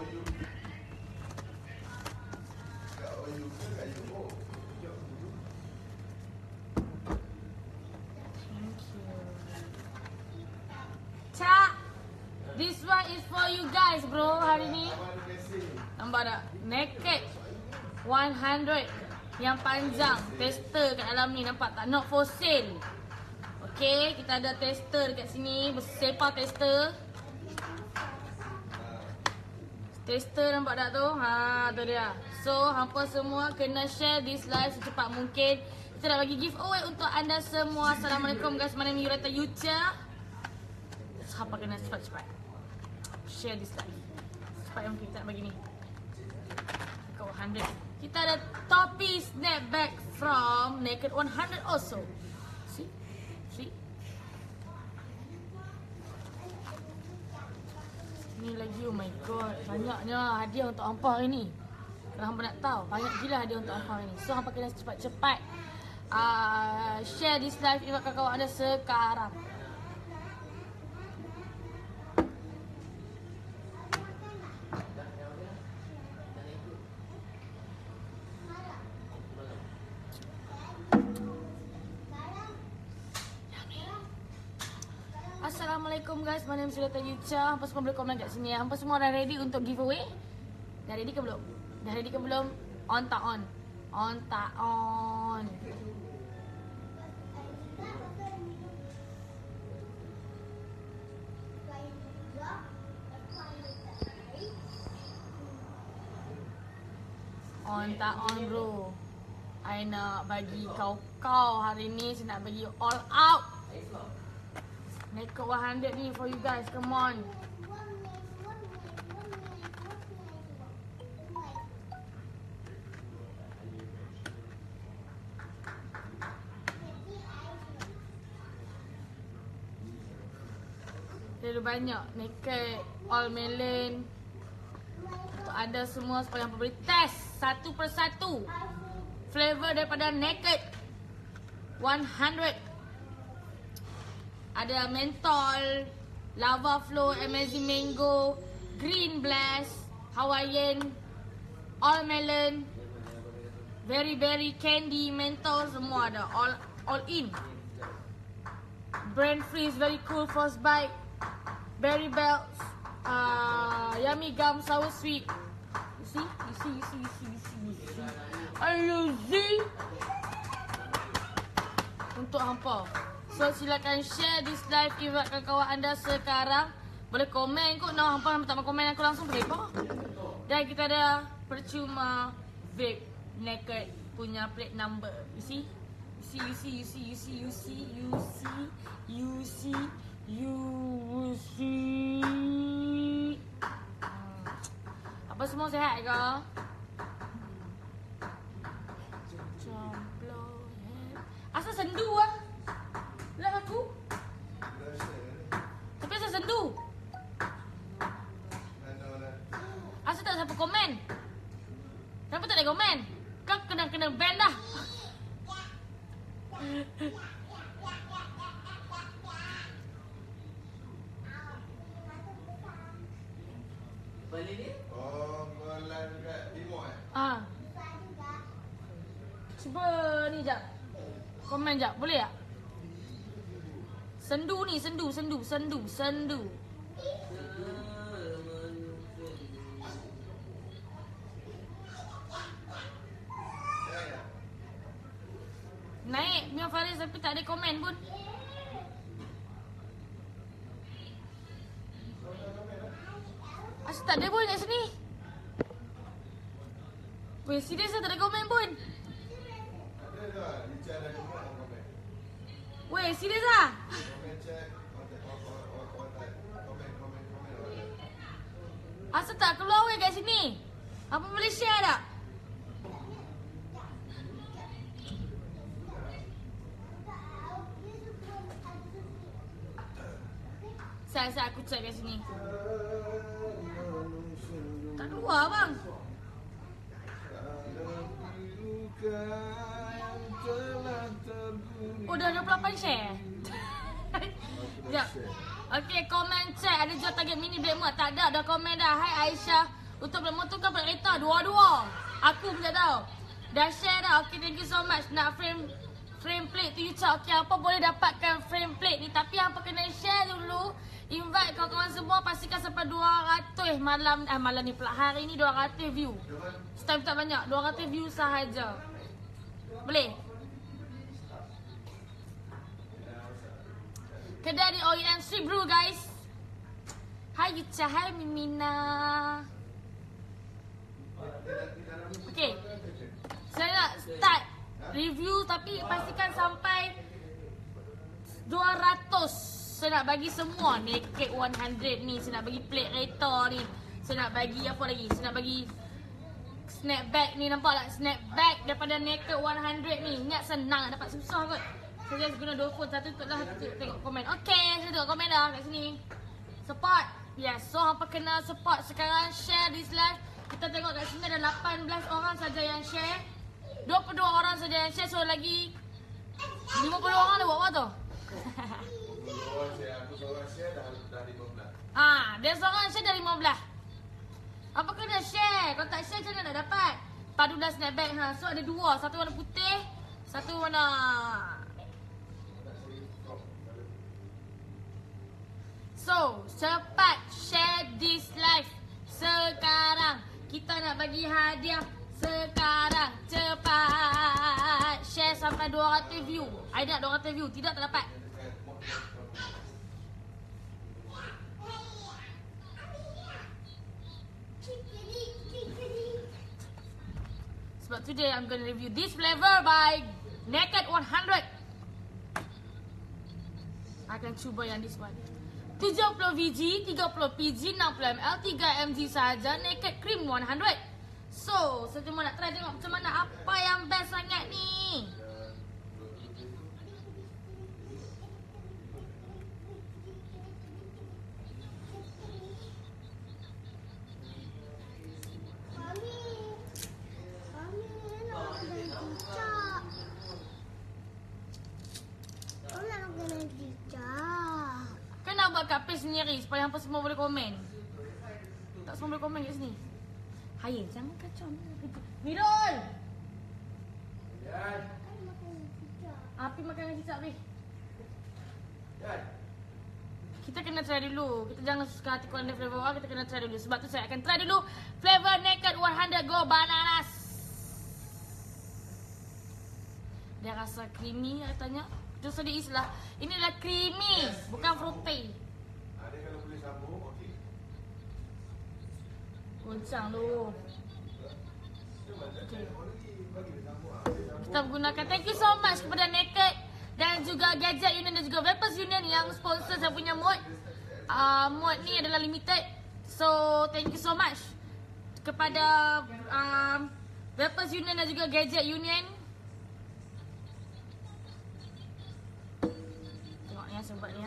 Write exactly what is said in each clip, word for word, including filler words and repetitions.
Cak, this one is for you guys bro hari ni. Nampak tak? Naked one hundred yang panjang. Tester kat dalam ni, nampak tak? Not for sale. Okay, kita ada tester dekat sini. Bersepah tester. Tester nampak tak tu? Ha, tu dia. So, hampa semua kena share this live secepat mungkin. Kita nak bagi giveaway untuk anda semua. Assalamualaikum guys, my name is Yureta Yucha. So, hampa kena cepat-cepat share this live secepat mungkin. Kita nak bagi ni dekat one hundred. Kita ada topi snapback from Naked one hundred also. See? See? Ni lagi, oh my god, banyaknya hadiah untuk hampa hari ni. Kalau hampa nak tahu, banyak gila hadiah untuk hampa hari ni. So hampa kena cepat-cepat uh, share this live dengan kawan-kawan anda sekarang. Assalamualaikum guys, my name is Yureta Yucha. Hampa semua boleh komen kat sini. Hampa semua dah ready untuk giveaway? Dah ready ke belum? Dah ready ke belum? On tak on? On tak on? On tak on bro? I nak bagi kau-kau hari ni. Saya nak bagi all out. Naked one hundred ni for you guys, come on. Terlalu banyak Naked all melon untuk anda semua supaya hampa boleh test satu persatu flavor daripada Naked one hundred. Ada mentol, lava flow, amazing mango, green blast, Hawaiian, all melon, very berry, candy, mentol, semua ada. All all in. Brand freeze, very cool, frostbite, berry belts, uh, yummy gum, sour sweet. You see? You see? You see? You see? You see? You see? Are you see? Untuk hampa. So silakan share this live kepada kawan-kawan anda sekarang. Boleh komen kot. No, hampa tak mau komen aku langsung boleh apa? Dan kita ada percuma vape Naked punya plate number. You see? You see, you see, you see, you see, you see, you see, you see, you see. Hmm. Apa semua sihat ke? Asal sendu ah? Lah aku. Tapi asal sendu. Asal tak siapa komen. Kenapa tak ada komen? Kau kena-kena ban dah. Balik ni? Oh, bulan kat Timur eh? Ah. Cuba ni jap. Komen jap, boleh tak? Sendu ni, sendu, sendu, sendu, sendu. Naik Mia Faris tapi tak ada komen pun. Asal tak ada pun kat sini. Weh, serius lah tak ada komen pun. Ada tak? Richard ada komen. Weh, serius lah. Komen chat. Komen, komen, komen. Asal tak keluar weh kat sini. Apa boleh share tak? Saya-saya aku check kat sini. Tak keluar bang. Oh dah dua puluh lapan share. Sekejap. Okay, komen check. Ada jual target mini black mud. Tak ada, dah komen dah. Hai Aisyah untuk beli motor ke beli kereta, dua-dua. Aku pun tak tahu. Dah share dah. Okay, thank you so much. Nak frame frame plate tu you cakap. Okay, apa boleh dapatkan frame plate ni. Tapi apa kena share dulu. Invite kawan-kawan semua. Pastikan sampai dua ratus malam. Ah, malam ni pula. Hari ni dua ratus view. Setime tak banyak. dua ratus view sahaja. Boleh? Kedai di O E M Street Brew guys. Hai Yucha, hai Mimina. Okay, saya nak start review tapi pastikan sampai dua ratus. Saya nak bagi semua Naked seratus ni. Saya nak bagi plate kereta ni. Saya nak bagi apa lagi? Saya nak bagi snapback ni, nampak tak? Snapback daripada Naked seratus ni. Ingat senang nak dapat, susah kot. Saya just guna dua phone, satu untuk lah, satu tengok komen. Okay, saya tengok komen dah kat sini. Support. Yes, so hampa kena support sekarang. Share this live. Kita tengok kat sini ada lapan belas orang saja yang share. dua puluh dua orang saja yang share. So lagi lima puluh orang dah buat apa tu? lima puluh orang share, aku seorang share dah, dah lima belas. Ah, dia seorang share dah lima belas. Apa kena share? Kalau tak share macam mana nak dapat? Padulah snapback ha. So ada dua, satu warna putih, satu warna. So, cepat share this live sekarang. Kita nak bagi hadiah sekarang. Cepat share sampai dua ratus view. I nak dua ratus view, tidak tak dapat. Sebab today I'm gonna review this flavor by Naked seratus. Akan cuba yang this one. tujuh puluh V G, tiga puluh P G, enam puluh mililiter, tiga milligram sahaja. Naked Cream seratus. So, saya cuma nak try tengok macam mana. Apa yang best sangat ni? Kapis sendiri supaya hampa semua boleh komen. Tak semua boleh komen kat sini. Hai, jangan kacau. Mirul! Yan. Api makan dengan cicak, Bih. Yan. Kita kena try dulu. Kita jangan suka hati korang ada flavor awal. Kita kena try dulu. Sebab tu saya akan try dulu flavor Naked seratus Go Bananas. Dia rasa creamy katanya. Terus dia islah. Ini adalah creamy, bukan fruity. Ada kalau boleh sambung, okey. Goncang tu. Okay. Kita menggunakan. Thank you so much kepada Naked dan juga Gadget Union dan juga Vapers Union yang sponsor saya punya mod. Uh, mod ni adalah limited. So thank you so much kepada um, Vapers Union dan juga Gadget Union. Tengok yang sebab ni ya.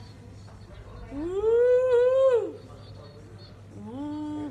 Ooh. Ooh.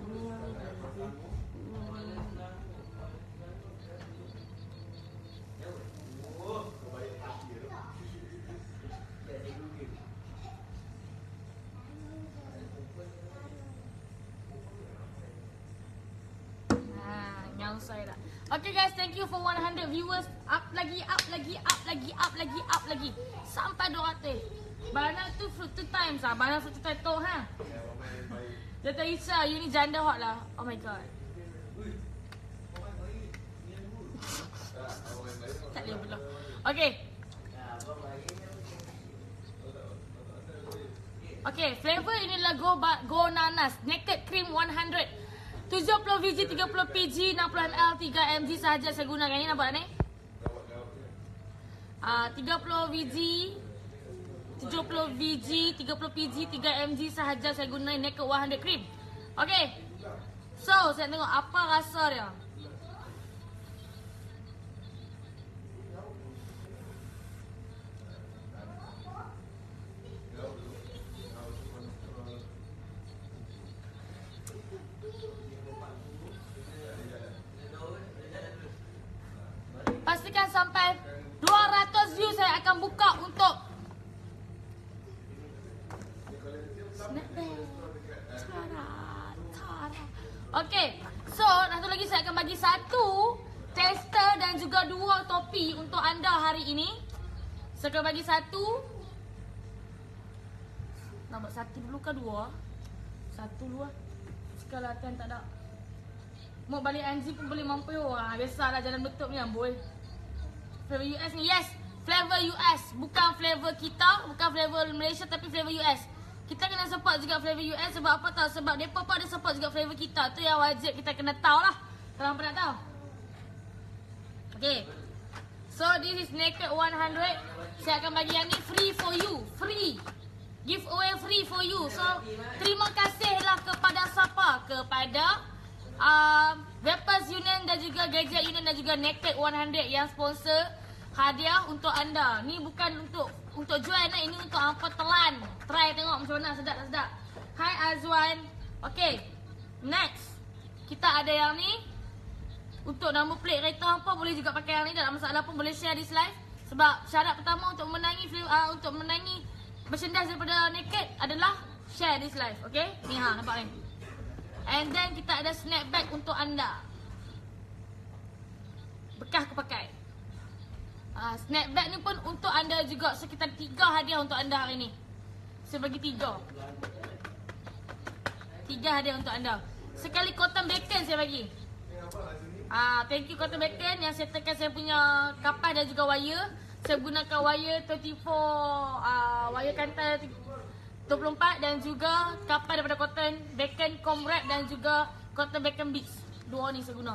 Saya dah. Okay guys, thank you for one hundred viewers. Up lagi, up lagi, up lagi, up lagi, up lagi. Sampai dua ratus. Bana tu fruit two times ah. Bana fruit two times tu ha. Jatuh Isha, you ni janda hot lah. Oh my god. Tak boleh belum. Okay. Okay, flavor inilah Go, Go Nanas Naked Cream seratus. tujuh puluh V G, tiga puluh P G, enam puluh mililiter, tiga milligram sahaja saya gunakan ni. Nampak tak ni? Uh, tiga puluh V G, tujuh puluh V G, tiga puluh P G, tiga milligram sahaja saya guna Naked seratus Cream. Okay. So, saya tengok apa rasa dia. Pastikan sampai dua ratus view saya akan buka untuk snapback. Tara, Tara. Okay, so satu lagi saya akan bagi satu tester dan juga dua topi untuk anda hari ini. Saya akan bagi satu. Nak buat satu dulu ke dua? Satu dulu lah. Sekarang latihan tak ada. Mau balik N Z pun boleh mampu. Wah, biasalah jalan betul ni amboi. Flavor U S ni, yes. Flavor U S. Bukan flavor kita, bukan flavor Malaysia tapi flavor U S. Kita kena support juga flavor U S sebab apa tahu? Sebab mereka pun ada support juga flavor kita. Tu yang wajib kita kena tahu lah. Kalau pernah tahu. Okay. So this is Naked one hundred. Saya akan bagi yang ni free for you. Free. Giveaway free for you. So terima kasihlah kepada siapa? Kepada Um, Weapons Union dan juga Gadget Union dan juga Naked one hundred yang sponsor hadiah untuk anda. Ni bukan untuk untuk jual, ini untuk apa telan. Try tengok macam mana, sedap tak sedap. Hai Azwan. Okay, next kita ada yang ni. Untuk nombor plate kereta apa boleh juga pakai yang ni. Tak ada masalah pun, boleh share this live. Sebab syarat pertama untuk menangi uh, untuk menangi merchandise daripada Naked adalah share this live. Okay, ni ha, nampak ni. And then kita ada snapback untuk anda. Bekas aku pakai. Uh, snapback ni pun untuk anda juga. Sekitar tiga hadiah untuk anda hari ni. Saya bagi tiga. Tiga hadiah untuk anda. Sekali cotton bacon saya bagi. Ah, uh, thank you cotton bacon yang settlekan saya punya kapas dan juga wire. Saya gunakan wire dua puluh empat uh, wire kantal dua puluh empat dan juga kapas daripada cotton bacon comb wrap dan juga cotton bacon beads. Dua ni saya guna.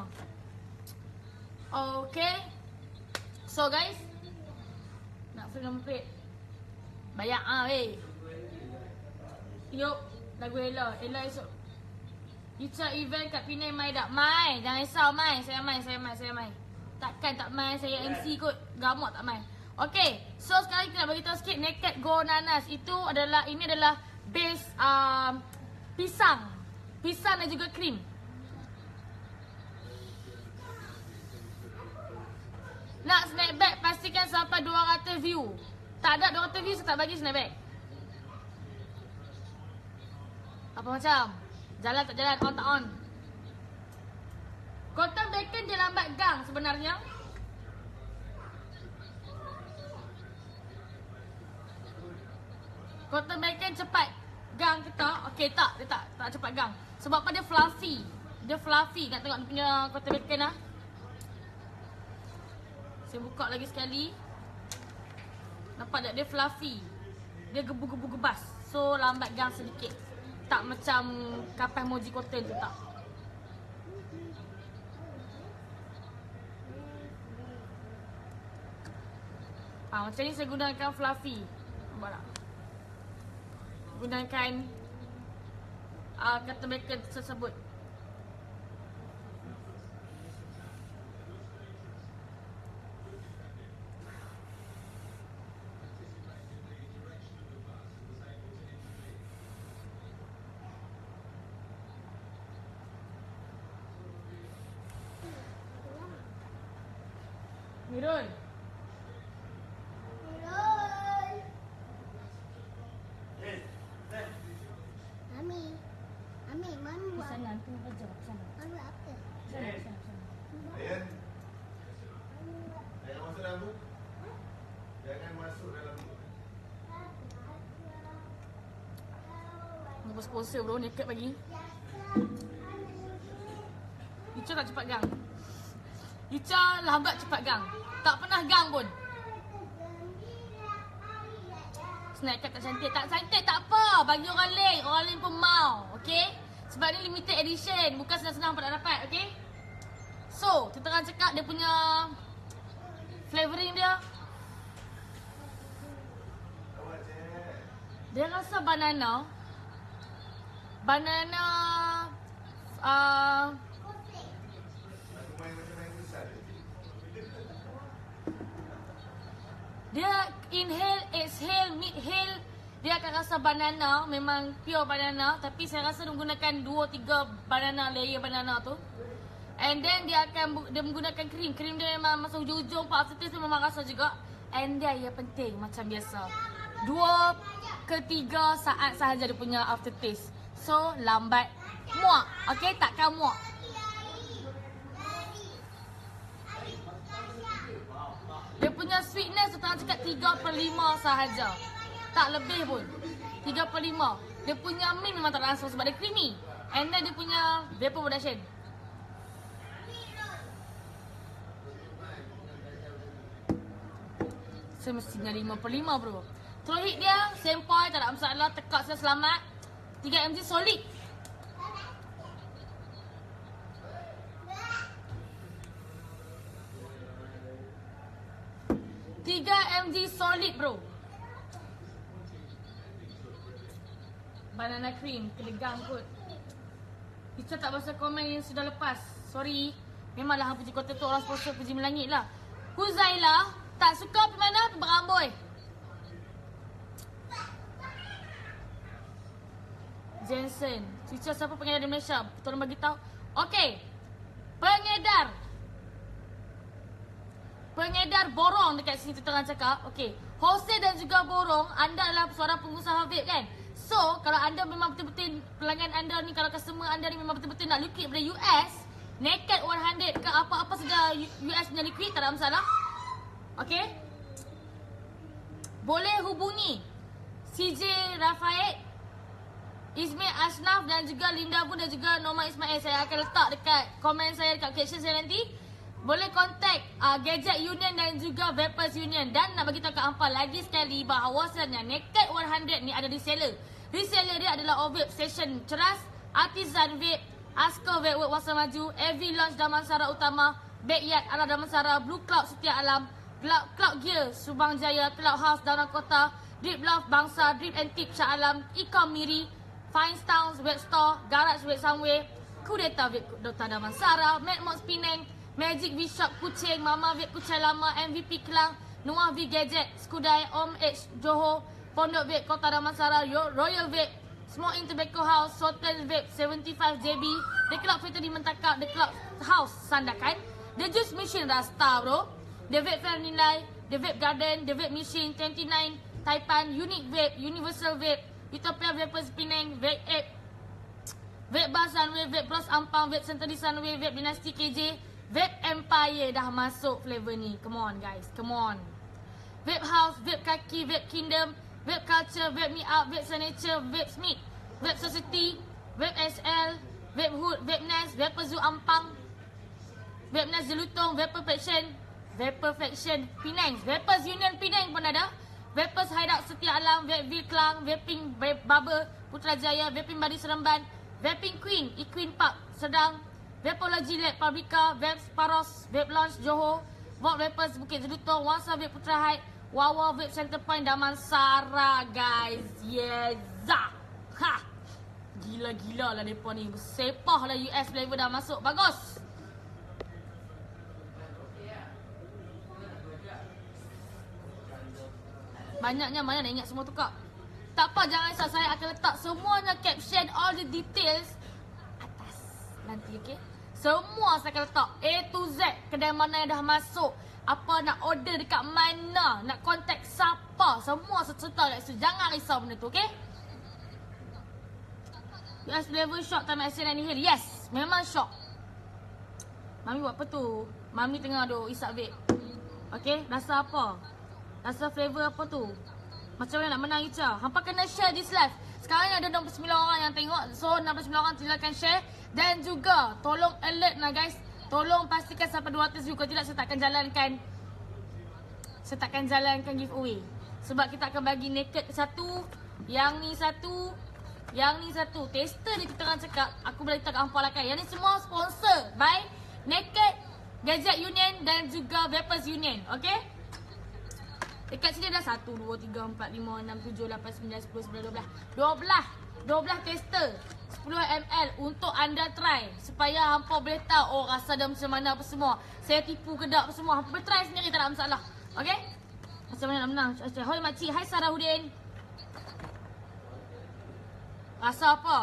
Okay. So guys, nak free nombor plate. Bayar ah weh. Yuk, lagu Ella. Ella esok. Ica event kat Penang mai tak? Mai. Jangan risau mai. Saya mai, saya mai, saya mai. Takkan tak mai, saya M C kot. Gamuk tak mai. Okay, so sekarang kita nak beritahu sikit Naked Go Nanas. Itu adalah, ini adalah base um, pisang. Pisang dan juga krim. Nak snapback pastikan sampai dua ratus view. Tak ada dua ratus view saya tak bagi snapback. Apa macam? Jalan tak jalan, on tak on. Cotton bacon dia lambat gang sebenarnya. Cotton bacon cepat gang kita. Okey tak, dia tak tak cepat gang. Sebab apa dia fluffy. Dia fluffy. Nak tengok dia punya cotton bacon lah. Saya buka lagi sekali. Nampak tak dia fluffy. Dia gebu-gebu gebas. So lambat gang sedikit. Tak macam kapas moji cotton tu tak. Ha, macam ni saya gunakan fluffy. Nampak tak? Gunakan uh, cotton bacon tersebut. Mirul. Mirul. Mami. Mami, mami buat. Sana tu kerja sana. Mami buat apa? Sana sana sana. Ayan. Jangan masuk dalam tu. Jangan masuk dalam tu. Nombor sponsor bro, Naked bagi. Ica tak cepat gang. Ica lambat cepat gang. Tak pernah gang pun. Snapchat tak cantik. Tak cantik tak apa. Bagi orang lain. Orang lain pun mau. Okay? Sebab ni limited edition. Bukan senang-senang nak dapat. Okay? So, terang cakap dia punya flavoring dia. Dia rasa banana. Banana. Uh, Dia inhale, exhale, midhale. Dia akan rasa banana. Memang pure banana. Tapi saya rasa dia menggunakan dua tiga banana, layer banana tu. And then dia akan dia menggunakan krim. Krim dia memang masuk hujung-hujung. Pak aftertaste tu memang rasa juga. And dia yang penting macam biasa. Dua ke tiga saat sahaja dia punya aftertaste. So lambat muak. Okay, takkan muak. Dia punya sweetness tu tengah cakap tiga per lima sahaja. Tak lebih pun. tiga per lima. Dia punya mint memang tak langsung sebab dia creamy. And then dia punya vapor production. Semestinya lima per lima bro. Throw hit dia, sempoi, tak ada masalah. Tekak saya selamat. tiga mg solid. tiga mg solid bro. Banana cream, kelegang kot. Kita tak baca komen yang sudah lepas. Sorry. Memanglah hang puji kota tu orang sponsor puji melangit lah. Huzaila, tak suka pergi mana? Pergi beramboi. Jensen, Cica siapa pengedar di Malaysia? Tolong bagi tahu. Okey. Pengedar. Pengedar borong dekat sini tu tengah cakap. Okey. Wholesale dan juga borong, anda adalah seorang pengusaha vape kan? So, kalau anda memang betul-betul pelanggan anda ni, kalau customer anda ni memang betul-betul nak liquid daripada U S, Naked seratus ke apa-apa saja U S punya liquid, tak ada masalah. Okey. Boleh hubungi C J Rafael, Ismail Asnaf dan juga Linda pun dan juga Norma Ismail. Saya akan letak dekat komen saya dekat caption saya nanti. Boleh contact uh, Gadget Union dan juga Vapers Union. Dan nak bagi tahu kat hampa lagi sekali bahawasanya Naked seratus ni ada reseller. Reseller dia adalah All Vape Station Ceras, Artisan Vape, Asko Vape World Wasa Maju, Every Launch Damansara Utama, Backyard Ala Damansara, Blue Cloud Setia Alam, Cloud, Cloud Gear Subang Jaya, Cloud House Dana Kota, Drip Love Bangsa, Drip and Tip Shah Alam, Ecom Miri, Fine Stowns Vape Store, Garage Vape Somewhere, Kudeta Vape Dota Damansara, Madmox Penang, Magic V Shop Kuching, Mama Vape Kuchai Lama, M V P Kelang, Noah V Gadget, Skudai, Om H Johor, Pondok Vape Kota Damansara, Royal Vape, Smoke In Tobacco House, Sotel Vape tujuh puluh lima J B, The Club Factory Mentakap, The Club House Sandakan, The Juice Machine Rasta bro, The Vape Fair Nilai, The Vape Garden, The Vape Machine dua puluh sembilan Taipan, Unique Vape, Universal Vape, Utopia Vapers Penang, Vape Ape, Vape Bar Sunway, Vape Bros Ampang, Vape Century Sunway, Vape Dynasty K J, Vape Empire dah masuk flavor ni. Come on guys, come on. Vape House, Vape Kaki, Vape Kingdom, Vape Culture, Vape Me Up, Vape Signature, Vape Smith, Vape Society, Vape S L, Vape Hood, Vape Nest, Vape Zoo Ampang, Vape Nest Jelutong, Vape Perfection, Vape Perfection Penang, Vapers Union Penang pun ada, Vapers Hideout Setia Alam, Vape V Klang, Vaping Vape Bubble Putrajaya, Vaping Badi Seremban, Vaping Queen, Equine Park Sedang, Vapology Lab Pabrika, Vape Paros, Vape Launch Johor, Vault Vapers Bukit Jelutong, Wasa Vape Putra Height, Wawa Vape Center Point Damansara guys. Yes. Ha. Gila-gila lah mereka ni. Bersepah lah U S flavor dah masuk. Bagus. Banyaknya mana nak ingat semua tu kak. Tak apa, jangan risau. Saya akan letak semuanya caption, all the details atas nanti, okay? Semua saya akan letak A to Z. Kedai mana yang dah masuk, apa nak order dekat mana, nak contact siapa, semua serta kat situ. Jangan risau benda tu, okay? U S flavor shock time action and inhale. Yes, memang shock. Mami buat apa tu? Mami tengah duk isap vape. Okay, rasa apa? Rasa flavor apa tu? Macam mana nak menang Ica? Hampa kena share this live. Sekarang ni ada enam puluh sembilan orang yang tengok. So enam puluh sembilan orang silakan share. Dan juga tolong alert lah guys. Tolong pastikan sampai dua ratus view. Kalau tidak saya takkan jalankan Saya takkan jalankan giveaway. Sebab kita akan bagi Naked satu, yang ni satu, yang ni satu. Tester ni kita orang cakap, aku boleh letak kat hampa lah kan. Yang ni semua sponsor by Naked, Gadget Union dan juga Vapers Union. Okay? Dekat sini dah satu, dua, tiga, empat, lima, enam, tujuh, lapan, sembilan, sepuluh, sebelas, dua belas. dua belas. dua belas tester. sepuluh mililiter untuk anda try. Supaya hampa boleh tahu, oh rasa dia macam mana apa semua. Saya tipu ke tak apa semua. Hampa boleh try sendiri, tak ada masalah. Okay? Macam mana nak menang? Hai makcik, hai Sarahudin. Rasa apa?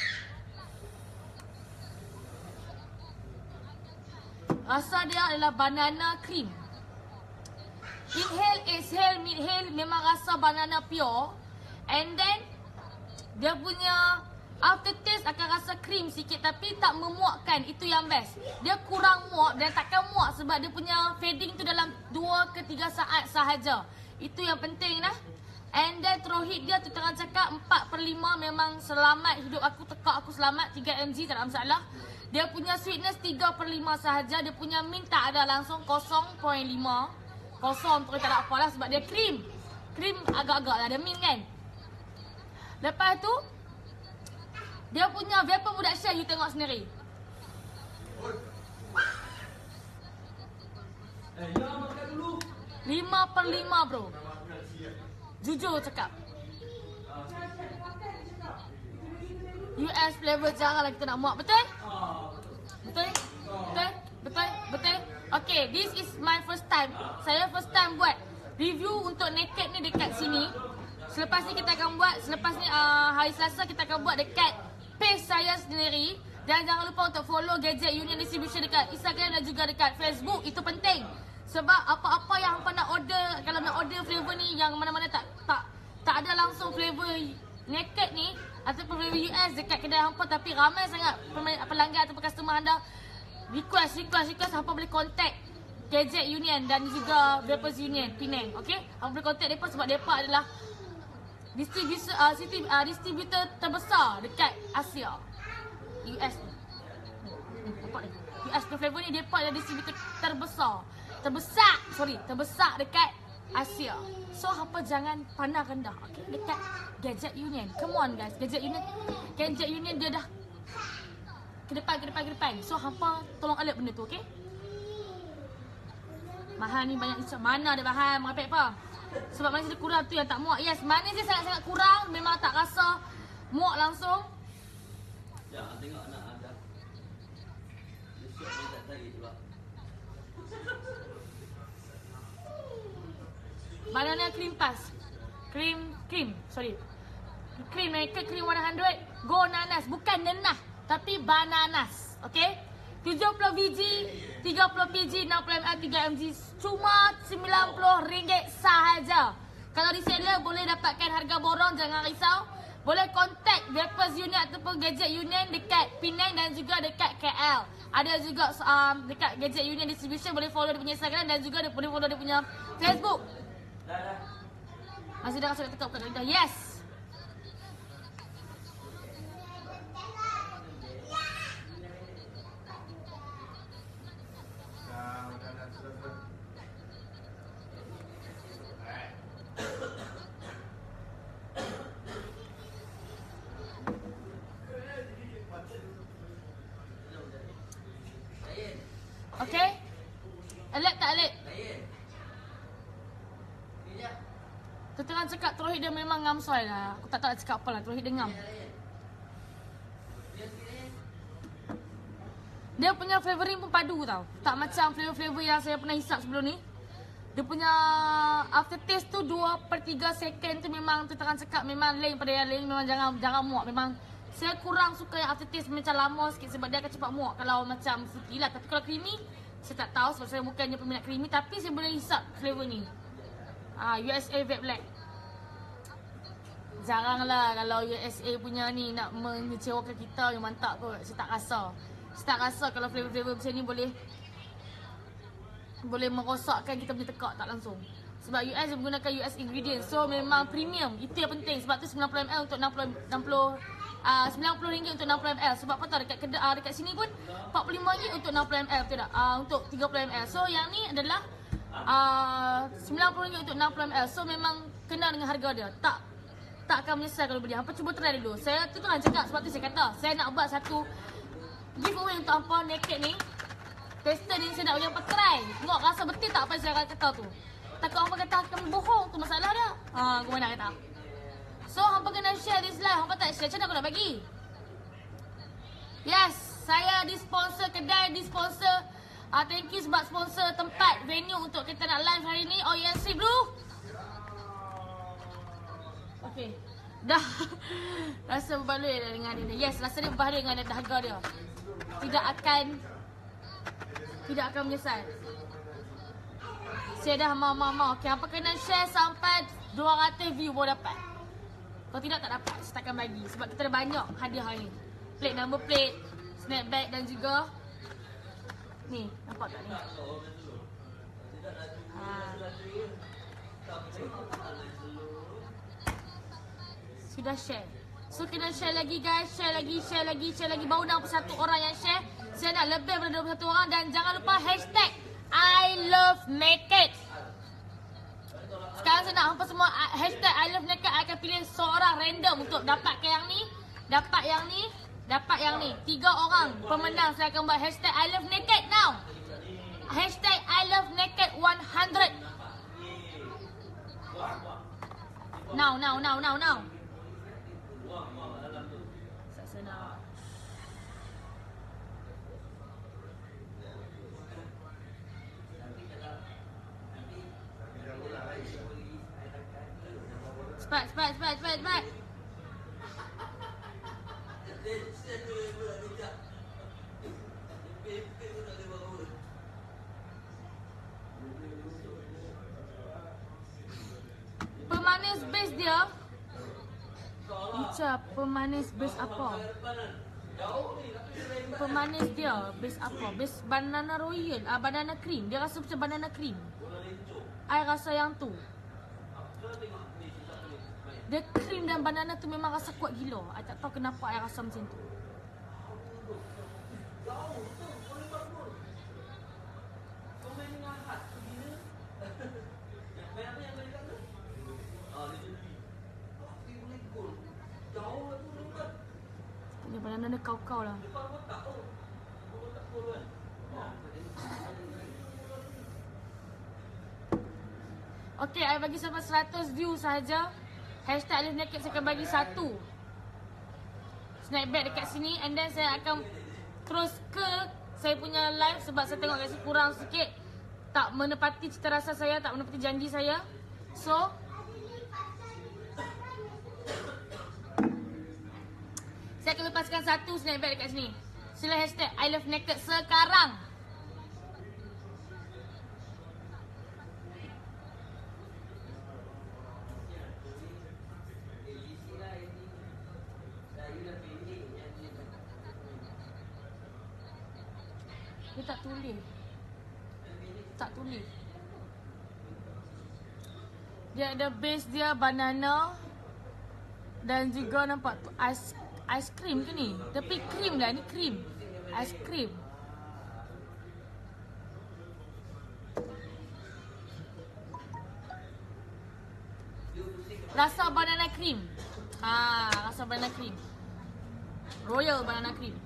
Rasa dia adalah banana cream. Inhale, exhale, midhale memang rasa banana pure. And then dia punya Aftertaste akan rasa krim sikit tapi tak memuakkan. Itu yang best. Dia kurang muak dan takkan muak sebab dia punya fading tu dalam dua ke tiga saat sahaja. Itu yang penting lah. And then terowhid dia tu terang cakap empat per lima memang selamat hidup aku, tekak aku selamat, tiga milligram tak ada masalah. Dia punya sweetness tiga per lima sahaja. Dia punya mint tak ada langsung kosong perpuluhan lima. Kosong tu tak ada apalah sebab dia krim. Krim agak-agak lah, ada mint kan. Lepas tu dia punya vapor production you tengok sendiri. Eh, ya makan dulu. lima per lima bro. Jujur cakap. U S flavor jarang lah kita nak muak, betul? Betul? Betul? Betul? Betul? Okay, this is my first time. Saya first time buat review untuk naked ni dekat sini. Selepas ni kita akan buat, selepas ni uh, hari Selasa kita akan buat dekat page saya sendiri. Dan jangan lupa untuk follow Gadget Union Distribution dekat Instagram dan juga dekat Facebook. Itu penting. Sebab apa-apa yang hampa nak order, kalau nak order flavor ni yang mana-mana tak tak tak ada langsung flavor naked ni ataupun flavor U S dekat kedai hampa, tapi ramai sangat pelanggan ataupun customer anda request, request, request, hampa boleh contact Gadget Union dan juga Vapors Union Penang. Okay? Hampa boleh contact mereka sebab mereka adalah distributor, uh, uh, distributor terbesar dekat Asia. U S ni. Nampak ni? U S punya flavor ni mereka adalah distributor terbesar. Terbesar, sorry, terbesar dekat Asia. So, hampa jangan pandang rendah, okay? Dekat Gadget Union. Come on guys, Gadget Union. Gadget Union dia dah ke depan, ke depan, ke depan. So, hampa tolong alert benda tu, okay? Mahal ni banyak macam mana ada bahan, merapik apa? Sebab manis dia kurang tu yang tak muak. Yes, manis dia sangat-sangat kurang. Memang tak rasa muak langsung. Ya, tengok anak ada. Dia siap dia tak tarik pula. Banana cream puff. Cream, cream, sorry. Cream naked cream seratus. Go nanas, bukan nenah, tapi bananas. Okay? tujuh puluh biji, tiga puluh biji, enam puluh mililiter, tiga milligram. Cuma sembilan puluh ringgit sahaja. Kalau reseller boleh dapatkan harga borong, jangan risau. Boleh contact Vapors Union ataupun Gadget Union dekat Penang dan juga dekat K L. Ada juga um, dekat Gadget Union Distribution, boleh follow dia punya Instagram dan juga dia boleh follow dia punya Facebook. Dah, dah. Masih dah rasa nak tekap kat lidah. Yes. Okay? Alert tak alert? Terang cakap terowhid dia memang ngam soal lah. Aku tak tahu nak cakap apa lah. Terowhid dia ngam. Dia punya flavoring pun padu tau. Tak macam flavor-flavor yang saya pernah hisap sebelum ni. Dia punya aftertaste tu dua per tiga second tu memang terang cakap memang lain pada yang lain. Memang jangan jangan muak. Memang saya kurang suka yang aftertaste macam lama sikit sebab dia akan cepat muak kalau macam fruity lah. Tapi kalau creamy, saya tak tahu sebab saya bukannya peminat creamy. Tapi saya boleh hisap flavor ni. Ah, U S A Vape Black. Jaranglah kalau U S A punya ni nak mengecewakan kita yang mantap kot. Saya tak rasa. Saya tak rasa kalau flavor-flavor macam ni boleh boleh merosakkan kita punya tekak tak langsung. Sebab U S dia menggunakan U S ingredients. So memang premium. Itu yang penting. Sebab tu sembilan puluh mililiter untuk enam puluh enam puluh uh, sembilan puluh ringgit untuk enam puluh mililiter. Sebab apa tahu dekat kedai uh, dekat sini pun empat puluh lima ringgit untuk enam puluh mililiter, betul tak? Uh, untuk tiga puluh mililiter. So yang ni adalah uh, sembilan puluh ringgit untuk enam puluh mililiter. So memang kena dengan harga dia. Tak tak akan menyesal kalau beli. Hampa cuba try dulu. Saya tu tu nak cakap sebab tu saya kata saya nak buat satu giveaway untuk hampa naked ni. Tester ni saya nak bagi hampa try. Tengok rasa betul tak apa yang saya kata tu. Takut hampa kata akan bohong tu masalah dia. Ha, aku mana kata. So hampa kena share this live. Hampa tak share, macam mana aku nak bagi? Yes, saya di sponsor kedai, di sponsor uh, thank you sebab sponsor tempat venue untuk kita nak live hari ni. O Y N C bro. Okay. Dah rasa berbaloi dah dengan dia. Yes, rasa dia berbaloi dengan harga dia. Tidak akan Tidak akan menyesal. Saya dah mau-mau-mau. Okay, apa kena share sampai dua ratus view baru dapat. Kalau tidak tak dapat, saya takkan bagi. Sebab kita ada banyak hadiah hari ni. Plate number plate, snapback dan juga ni, nampak tak ni? Ha. Sudah share. So kena share lagi guys, share lagi, share lagi, share lagi. Baru enam puluh satu orang yang share. Saya nak lebih daripada dua puluh satu orang. Dan jangan lupa hashtag I love naked. Sekarang saya nak hampa semua hashtag I love naked. I akan pilih seorang random untuk dapatkan yang ni, dapat yang ni, dapat yang ni. Tiga orang pemenang saya akan buat hashtag I love naked now. Hashtag I love naked one hundred. Now, now, now, now, now. Senang. Cepat, cepat, cepat, cepat, cepat. Pemanis base dia. Ucap pemanis base apa? Pemanis dia base apa? Base banana royal, ah banana cream. Dia rasa macam banana cream. I rasa yang tu. Dia cream dan banana tu memang rasa kuat gila. I tak tahu kenapa I rasa macam tu. Ini banana dia kau-kau lah. Okay, I bagi sampai seratus view sahaja. Hashtag I love naked saya akan bagi satu snapback dekat sini. And then saya akan terus ke saya punya live. Sebab saya tengok rasa kurang sikit. Tak menepati cita rasa saya, tak menepati janji saya. So saya akan lepaskan satu snapback dekat sini. Sila hashtag I love naked sekarang. Dia tak tulis. Tak tulis. Dia ada base dia banana. Dan juga nampak tu ais ais krim ke ni? Tapi krim lah, ni krim. Ais krim. Rasa banana cream. Ha, rasa banana cream. Royal banana cream.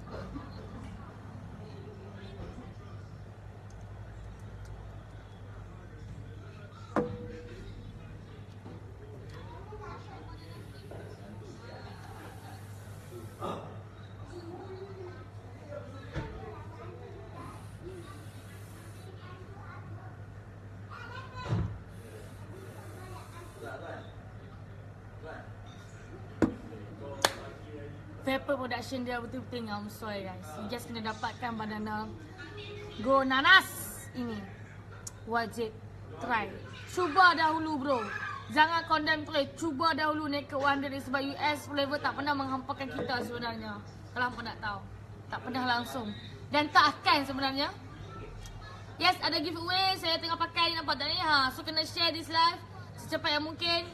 Vapor production dia betul-betul ngam soy guys. You guys kena dapatkan banana Go Nanas ini. Wajib try. Cuba dahulu bro. Jangan condemn try. Cuba dahulu Naked one hundred sebab U S flavor tak pernah menghampakan kita sebenarnya. Kalau hampa nak tahu. Tak pernah langsung. Dan tak akan sebenarnya. Yes, ada giveaway. Saya tengah pakai ni, nampak tak ni? Ha, so kena share this live secepat yang mungkin.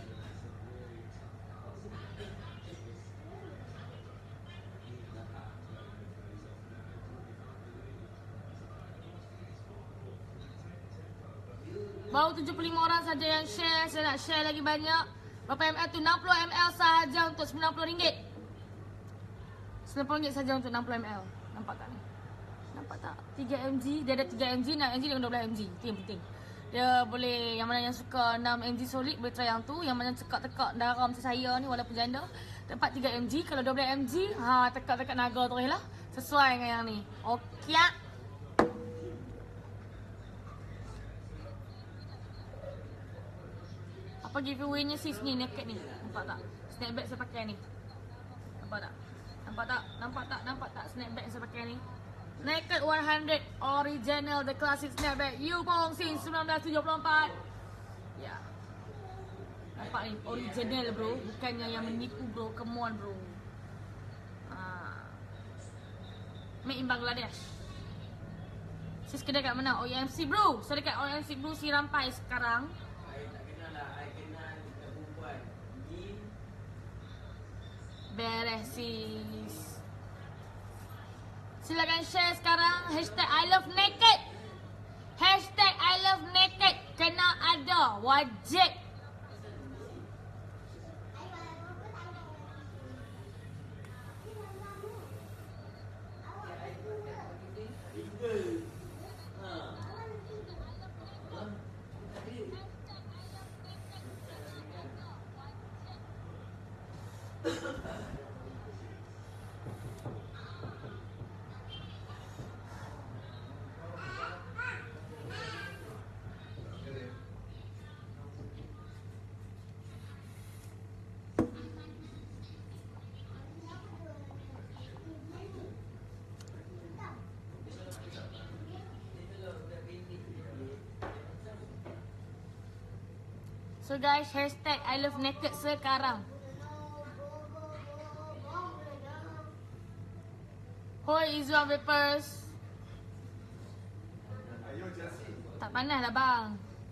Baru tujuh puluh lima orang saja yang share. Saya nak share lagi banyak. Berapa ml tu? enam puluh mililiter sahaja untuk sembilan puluh ringgit. sembilan puluh ringgit saja untuk enam puluh mililiter. Nampak tak ni? Nampak tak? tiga mililiter. Dia ada tiga mililiter, enam mililiter dengan dua belas mililiter. Itu yang penting. Dia boleh, yang mana yang suka enam mililiter solid boleh try yang tu. Yang mana tekak-tekak darah macam saya ni walaupun janda, dapat tiga mililiter. Kalau dua belas mililiter, ha, tekak-tekak naga terus lah. Sesuai dengan yang ni. Okey. Apa giveaway-nya sis ni, naked ni? Nampak tak? Snapback saya pakai ni. Nampak tak? Nampak tak? Nampak tak? Nampak tak snapback saya pakai ni? Naked one hundred original, the classic snapback. You Pong since seribu sembilan ratus tujuh puluh empat. Ya. Yeah. Nampak ni, original bro. Bukannya yang menipu bro. Come on bro. Ha. Made in Bangladesh. Sis kedai kat mana? O E M C bro. So dekat O E M C bro si Rampai sekarang. I tak kenal lah. I kenal dekat perempuan. Yin. Beres sis. Silakan share sekarang. Hashtag I love naked. Hashtag I love naked. Kena ada. Wajib. So guys, hashtag I love naked sekarang. Hoi Izwan Vapers. Tak panas lah bang.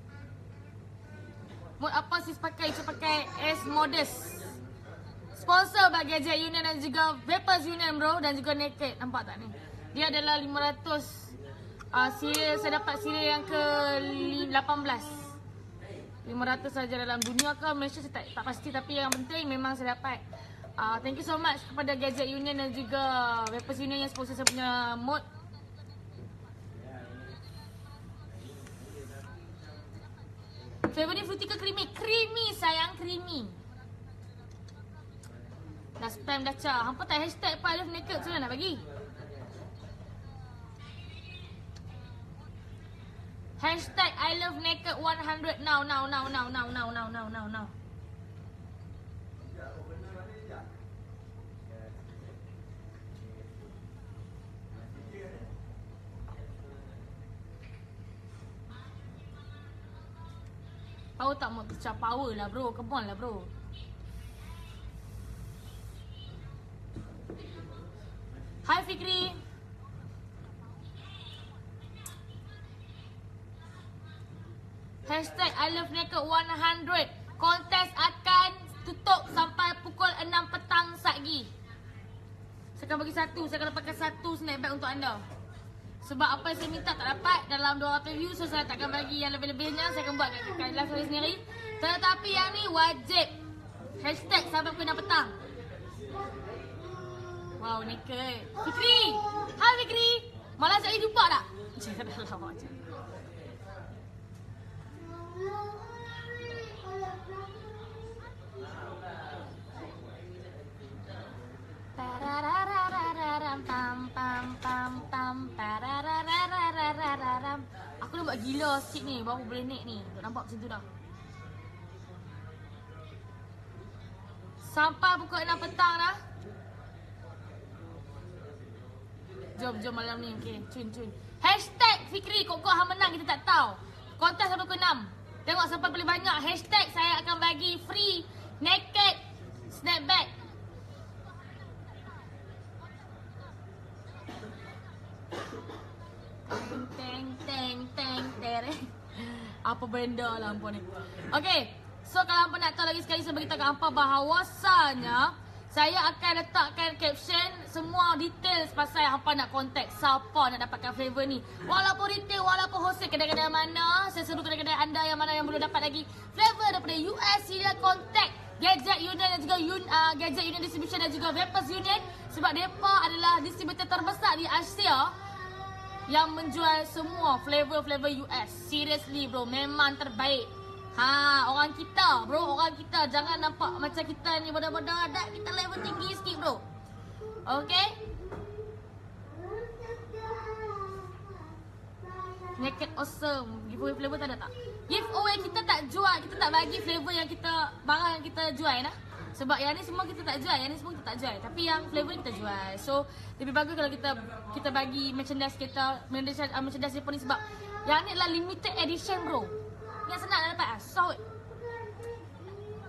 Mood apa sis pakai? Saya pakai S Modest. Sponsor bagi Gadget Union dan juga Vapers Union bro. Dan juga Naked. Nampak tak ni? Dia adalah lima ratus. uh, Serial, saya dapat serial yang ke lapan belas. lima ratus saja dalam dunia ke Malaysia saya tak, tak pasti. Tapi yang penting memang saya dapat. uh, Thank you so much kepada Gadget Union dan juga Vapers Union yang sponsor saya punya mod. Flavor ni fruity ke creamy? Creamy sayang, creamy. Dah spam dah cah. Hampa tak hashtag apa I love naked. Macam mana nak bagi? Hashtag I love naked one hundred now, now, now, now, now, now, now, now, now, now. Power tak mau pecah power lah bro. Come on lah bro. Hai Fikri. Hashtag I love naked one hundred. Kontes akan tutup sampai pukul enam petang satgi. Saya akan bagi satu. Saya akan dapatkan satu snapback untuk anda. Sebab apa yang saya minta tak dapat dalam dua ratus view. So saya tak akan bagi yang lebih-lebihnya. Saya akan buat kat live saya sendiri. Tetapi yang ni wajib. Hashtag sampai pukul enam petang. Wow, naked. Fikri. Hai Fikri. Malah saya jumpa tak? Jangan dah lama macam. Aku dah buat gila sikit ni. Baru boleh naik ni. Nampak macam tu dah. Sampai pukul enam petang dah. Jom, jom malam ni. Okay, cun, cun. Hashtag Fikri, kok-kok hang menang kita tak tahu. Kontes sampai pukul enam. Tengok sampai paling banyak. Hashtag saya akan bagi free naked snapback. Teng, teng, teng, tereng. Apa benda lah hampa ni. Okay, so kalau hampa nak tahu lagi sekali, saya beritahu kat hampa bahawasanya saya akan letakkan caption semua details pasal hampa nak contact siapa nak dapatkan flavor ni. Walaupun retail, walaupun wholesale, kedai-kedai mana, saya seru kedai-kedai anda yang mana yang belum dapat lagi flavor daripada U S, sila contact Gadget Union dan juga Un, uh, Gadget Union Distribution dan juga Vapers Union. Sebab mereka adalah distributor terbesar di Asia yang menjual semua flavor-flavor U S. Seriously bro, memang terbaik. Ha, orang kita bro, orang kita. Jangan nampak macam kita ni bodoh-bodoh. Dah kita level tinggi sikit bro. Okay. Naked awesome. Giveaway flavor tak ada tak? Giveaway kita tak jual. Kita tak bagi flavor yang kita, barang yang kita jual nah. Sebab yang ni semua kita tak jual. Yang ni semua kita tak jual. Tapi yang flavor ni kita jual. So lebih bagus kalau kita kita bagi merchandise kita, merchandise, uh, merchandise Jepun ni. Sebab yang ni adalah limited edition bro. Yang senang nak dapat ah. So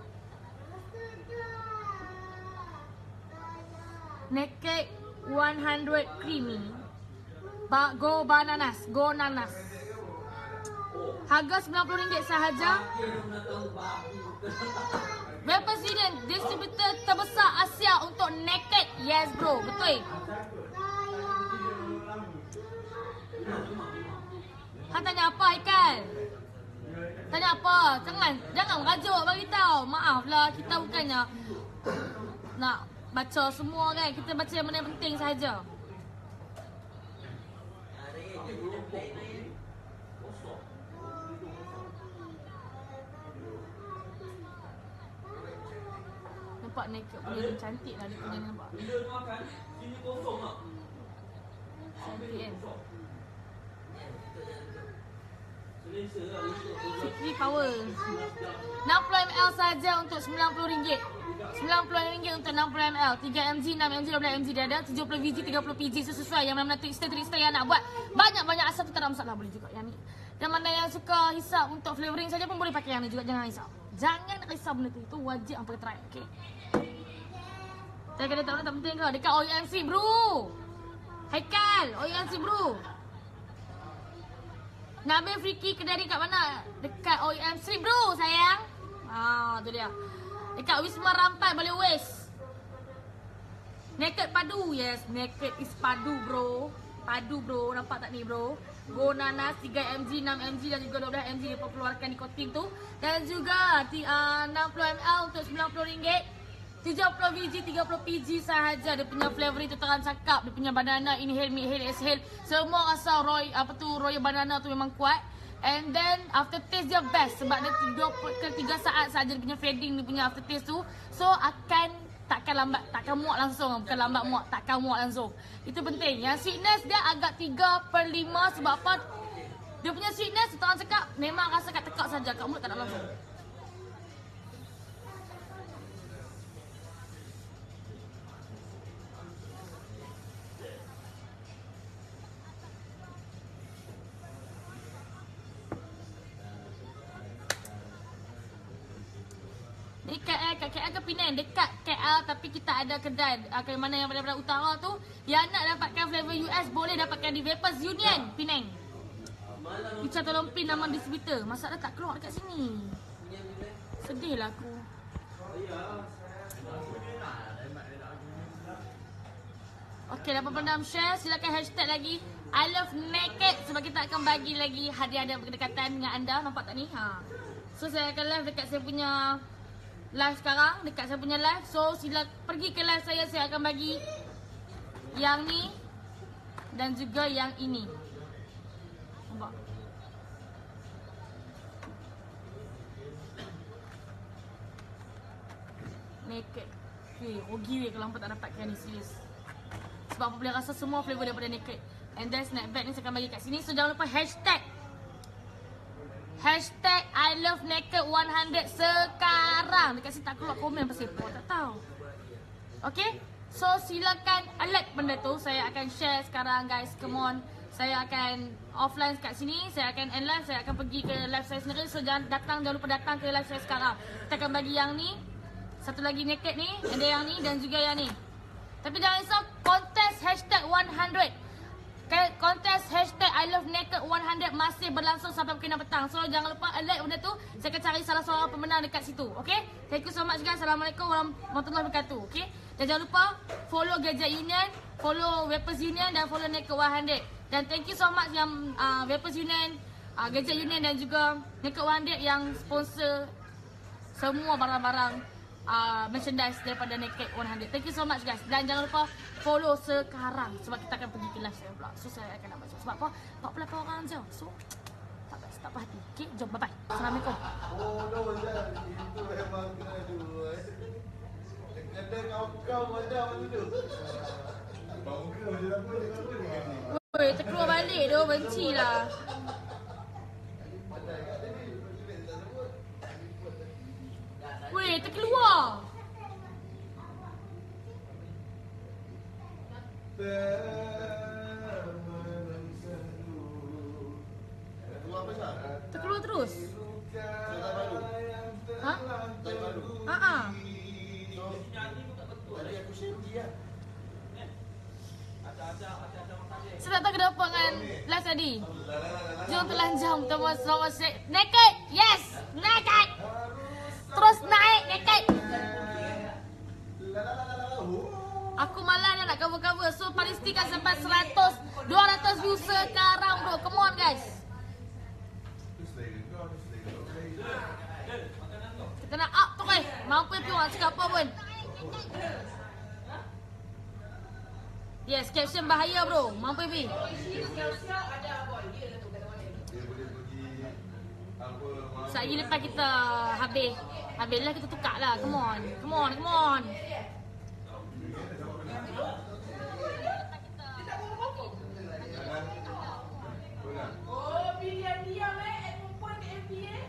Naked one hundred creamy. Ba go bananas, go nanas. Harga sembilan puluh ringgit sahaja. Weapons Union, distributor terbesar Asia untuk Naked. Yes bro, betul. Han tanya apa Haikal? Tanya apa? Jangan jangan merajuk bagi tahu. Maaf lah, kita bukannya nak baca semua kan. Kita baca yang mana yang penting sahaja. Nampak Naked punya ni cantik lah dia punya nampak. Bila tu makan, sini kosong tak? Cantik kan? Selesa lah untuk Fikri Power enam puluh mililiter saja untuk sembilan puluh ringgit. sembilan puluh ringgit untuk enam puluh mililiter. tiga mililiter, enam mililiter, dua belas mililiter dia ada. tujuh puluh biji, tiga puluh biji sesuai. Yang mana-mana trickster-trickster yang nak buat banyak-banyak asal tu tak ada masalah, boleh juga yang ni. Dan mana yang suka hisap untuk flavouring saja pun boleh pakai yang ni juga, jangan risau. Jangan risau benda tu, itu wajib hampa try, okey. Saya kena tahu tak penting ke? Dekat O E M C bro. Haikal, O E M C bro. Nabil Friki kedai ni kat mana? Dekat O E M C bro sayang. Ah, tu dia. Dekat Wisma Rampai boleh wes. Naked padu, yes. Naked is padu bro. Padu bro, nampak tak ni bro? Go nanas tiga mililiter, enam mililiter dan juga dua belas mililiter dia keluarkan nikotin tu. Dan juga uh, enam puluh mililiter untuk sembilan puluh ringgit. tujuh puluh biji, tiga puluh biji sahaja. Dia punya flavor itu terang cakap. Dia punya banana, inhale, midhale, exhale. Semua rasa roy, apa tu, royal banana tu memang kuat. And then after taste dia best. Sebab dia dua ke tiga saat saja dia punya fading, dia punya after taste tu. So akan, takkan lambat, takkan muak langsung. Bukan lambat muak, takkan muak langsung. Itu penting. Yang sweetness dia agak tiga per lima. Sebab apa? Dia punya sweetness, terang cakap, memang rasa kat tekak saja. Kat mulut tak nak langsung. Dekat eh, kat K L ke Penang? Dekat K L tapi kita ada kedai uh, ke mana yang daripada utara tu. Yang nak dapatkan flavor U S boleh dapatkan di Weapons Union Penang. Ica tolong pin nama distributor. Masalah tak keluar dekat sini. Sedih lah aku. Okey, dapat pendam share. Silakan hashtag lagi I love naked sebab kita akan bagi lagi hadiah-hadiah berdekatan dengan anda. Nampak tak ni? Ha. So saya akan live dekat saya punya live sekarang, dekat saya punya live. So sila pergi ke live saya, saya akan bagi yang ni dan juga yang ini. Nampak? Naked. Okay, rugi weh kalau hampa tak dapatkan ni, serius. Sebab apa boleh rasa semua flavor daripada naked. And then snapback ni saya akan bagi kat sini. So jangan lupa hashtag Hashtag I love naked one hundred sekarang. Dekat sini tak keluar komen pasal apa, tak tahu. Okay, so silakan alert benda tu. Saya akan share sekarang guys, come on. Saya akan offline kat sini. Saya akan end live, saya akan pergi ke live saya sendiri. So jangan datang, jangan lupa datang ke live saya sekarang. Kita akan bagi yang ni. Satu lagi naked ni, ada yang ni dan juga yang ni. Tapi jangan risau, kontes hashtag one hundred. Kontes hashtag I love naked one hundred masih berlangsung sampai pukul enam petang. So jangan lupa alert benda tu. Saya akan cari salah seorang pemenang dekat situ. Okay, thank you so much guys. Assalamualaikum warahmatullahi wabarakatuh. Okay, dan jangan lupa follow Gadget Union, follow Weapons Union dan follow Naked one hundred. Dan thank you so much yang uh, Weapons Union, uh, Gadget Union dan juga Naked one hundred yang sponsor semua barang-barang Uh, merchandise daripada Naked one hundred. Thank you so much guys. Dan jangan lupa follow sekarang sebab kita akan pergi ke live saya pula. So saya akan nak baca. Sebab apa? empat puluh lapan orang je. So tak best, tak hati. Okay, jom bye bye. Assalamualaikum. Oh, no, dah. Itu memang kena dua. Kedai kau-kau macam mana tu? Bangga macam apa dengan apa? Oi, terkeluar balik tu, benci lah. Weh, terkeluar. Terkeluar terus. Ha? Ha ah. Tadi aku share dia. Saya tak tahu kenapa dengan last tadi. Jom telanjang temu sama shake. Naked. Yes. Naked. Terus naik naked. Aku malas nak cover-cover. So pastikan sampai seratus, dua ratus view sekarang bro. Come on guys. Kita nak up tu guys. Mampu tu orang cakap apa pun. Yes, caption bahaya bro. Mampu pi. Sekejap lepas kita habis. Habislah kita tukar lah. Come on. Come on, come on. Oh, pilihan diam eh. At perempuan ke M P eh.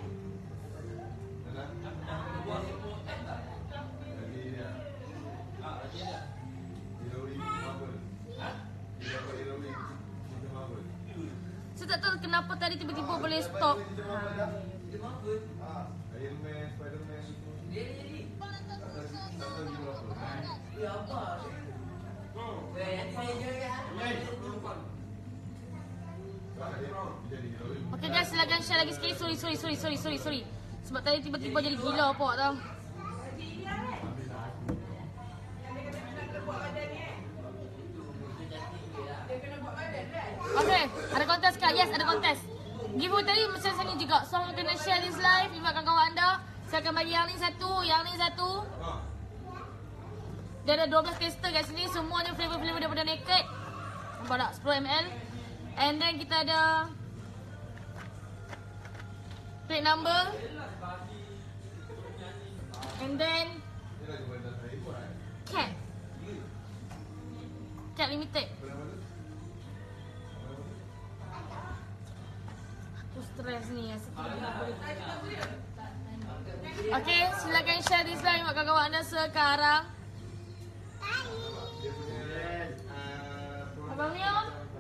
Saya tak tahu kenapa tadi tiba-tiba boleh stop. Okay guys, silakan share lagi sekali. Sorry, sorry, sorry, sorry, sorry, sorry. Sebab tadi tiba-tiba jadi gila apa tau. Okay, ada kontes kah? Yes, ada kontes. Giveaway tadi macam saya ni juga. So, kena share this live. Invite kawan-kawan anda. Saya akan bagi yang ni satu, yang ni satu. Dia ada dua belas tester kat sini. Semuanya flavor-flavor daripada Naked. Nampak tak? sepuluh mililiter. And then kita ada plate number. And then Cat. Cat limited. Aku stress ni. Okay, silakan share this live buat kawan-kawan anda sekarang. Abang Mio.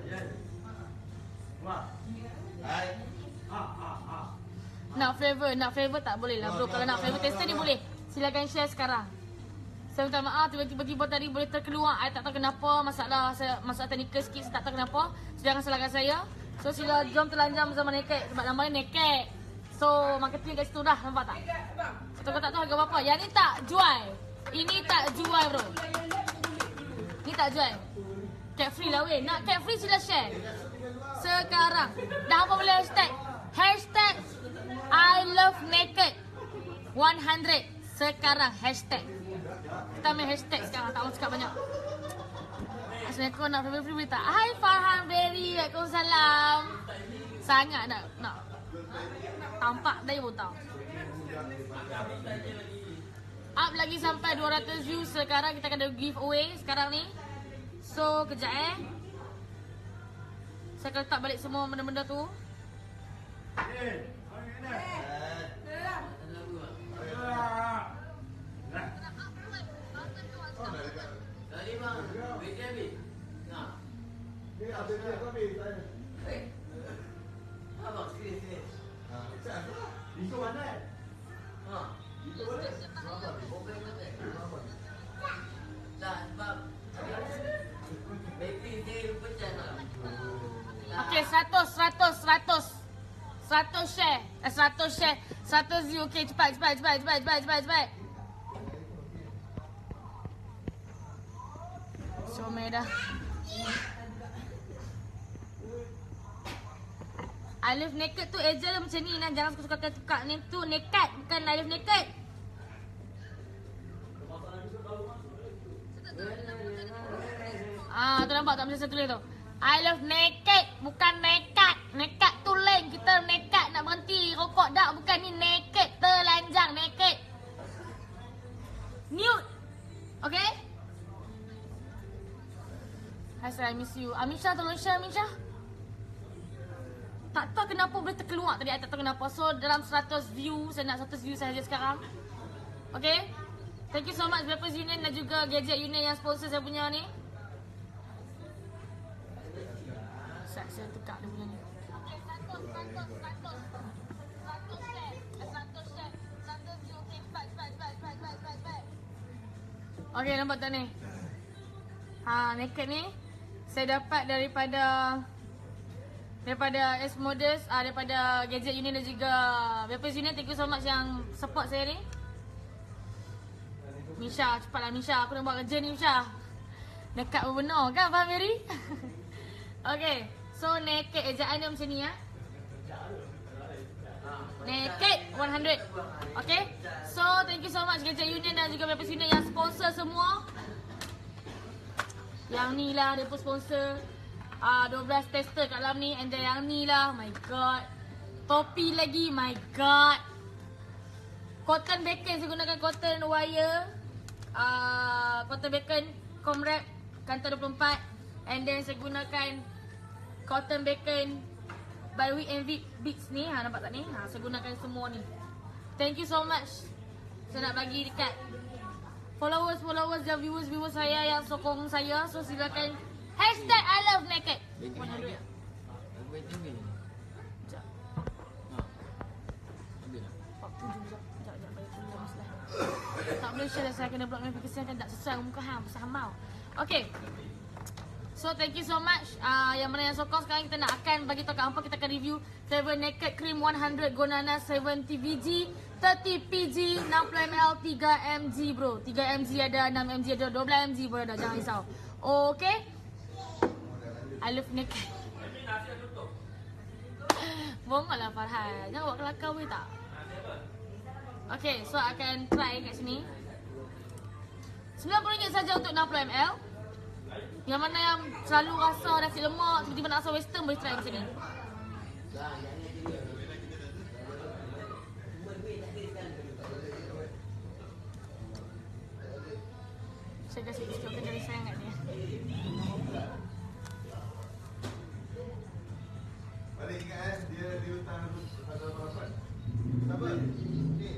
Nak flavor, nak flavor tak boleh lah bro. Kalau nak flavor tester ni boleh. Silakan share sekarang. Saya minta maaf tiba-tiba tadi boleh terkeluar. I tak tahu kenapa. Masalah saya, masalah teknikal sikit. Saya tak tahu kenapa. So jangan salahkan saya. So sila jom telanjang bersama Naked. Sebab namanya Naked. So marketing kat situ dah. Nampak tak? Atau kau tak tahu harga berapa. Yang ni tak jual. Ini tak jual bro. Ni tak jual. Cat free lah weh. Nak cat free sila share. Sekarang. Dah apa boleh hashtag? Hashtag I love Naked one hundred. Sekarang hashtag. Kita main hashtag sekarang. Tak mahu cakap banyak. Assalamualaikum, nak free free tak? Hai Farhan Berry. Waalaikumsalam. Sangat nak nak tampak dia pun tahu. Up lagi sampai dua ratus view. Sekarang kita akan ada giveaway sekarang ni. So kejap eh. Saya akan letak balik semua benda-benda tu. Tadi bang, bagi habis. Nah. Ni ada dia habis saya. Eh. Abang sini sini. Ha, macam itu mana? Ha. Itu mana? Berapa ni? Boleh kata. Berapa? Dah, sebab bateri dia pecah tak. Okey, seratus, seratus, seratus. seratus share. Eh, seratus share. seratus view. Okey, cepat, cepat, cepat, cepat, cepat, cepat, cepat. Comel dah. I love Naked tu eja lah macam ni nah. Jangan suka-suka tukar ni tu Naked. Bukan I love Naked. Ah, tu nampak tak macam saya tulis tu. I love Naked. Bukan Naked. Naked tu lain. Kita Naked nak berhenti rokok dak. Bukan ni Naked. Telanjang Naked. Nude. Okay. Hai, I miss you. Amisha, tolong share Amisha. Tak tahu kenapa boleh terkeluar tadi. I tak tahu kenapa. So dalam seratus view. Saya nak seratus view sahaja sekarang. Okay. Thank you so much Breakfast Union dan juga Gadget Union yang sponsor saya punya ni. Saya, saya tukar dia punya ni. Okay, seratus, seratus, seratus. seratus share. seratus share. seratus view. Okay, cepat, cepat, cepat, cepat, cepat, cepat, cepat. Okay, nampak tak ni? Ha, Naked ni. saya dapat daripada daripada S-Modus, uh, daripada Gadget Union dan juga Weapons Union. Thank you so much yang support saya ni. Misha, cepatlah Misha, aku nak buat kerja ni Misha. Dekat benar kan Abang Mary? Okay, so naked ejaan dia macam ni ya. Naked one hundred. Okay, so thank you so much Gadget Union dan juga Weapons Union yang sponsor semua. Yang ni lah dia pun sponsor. Ah, uh, dua belas tester kat dalam ni. And then yang ni lah, my god. Topi lagi, my god. Cotton bacon, saya gunakan cotton wire. Ah, uh, cotton bacon Comrade Kantor dua puluh empat. And then saya gunakan cotton bacon by Week and Week Beats ni. Ha, nampak tak ni? Ha, saya gunakan semua ni. Thank you so much. Saya nak bagi dekat followers-followers dan viewers-viewers saya yang sokong saya. So silakan hashtag I love naked. one hundred. Sekejap. Sekejap, sekejap. Bagi tu lemas lah. Tak boleh share, saya kena block notification kan tak sesuai dengan muka hang. Pasal hamau. Okay. So thank you so much. Uh, yang mana yang sokong sekarang kita nak akan bagi tahu kat hampa. Kita akan review Flavor Naked Cream one hundred Gonana seventy V G thirty P G enam puluh mililiter tiga milligram bro. tiga milligram ada, enam milligram ada, dua belas milligram pun ada. Jangan risau. Okay. I love naked. Bongoklah Farhan. Jangan buat kelakar boleh tak? Okay, so akan try kat sini. sembilan puluh ringgit saja untuk enam puluh mililiter. Yang mana yang selalu rasa nasi lemak, tiba-tiba nak rasa western, boleh try macam ni. Saya kasih sikit ke dari sayang kat dia. Balik ingat eh, dia di hutang pada balapan. Sabar. Ni.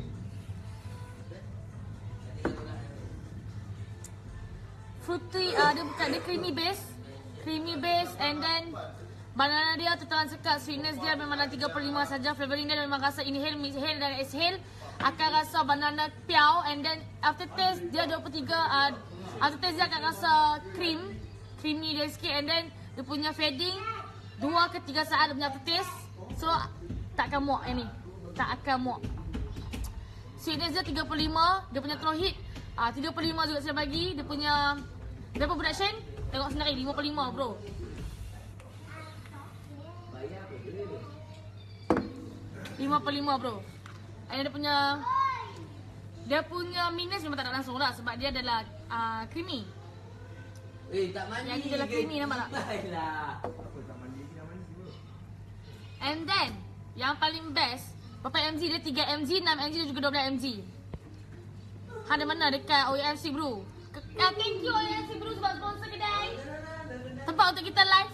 Fruity, uh, dia bukan, dia creamy base. Creamy base and then banana dia tertahan sekat. Sweetness dia memang dalam tiga puluh lima saja. Flavouring dia memang rasa inhale, exhale dan exhale. Akan rasa banana piau and then after taste dia dua puluh tiga. Uh, after taste dia akan rasa cream. Creamy dia sikit and then dia punya fading dua ke tiga saat dia punya after taste. So tak akan muak yang ni. Tak akan muak. Sweetness dia tiga puluh lima. Dia punya throw hit uh, tiga puluh lima juga saya bagi. Dia punya berapa production? Tengok sendiri lima puluh lima bro. lima puluh lima bro. And dia punya dia punya minus memang tak nak langsung lah sebab dia adalah uh, creamy. Eh, tak mandi. Yang ni adalah creamy, nampak tak? Baiklah. And then yang paling best, berapa milligram dia? tiga milligram, enam milligram dan juga dua belas milligram. Ada mana dekat O E F C bro? Uh, thank you O E F C bro sebab sponsor kedai. Tempat untuk kita live.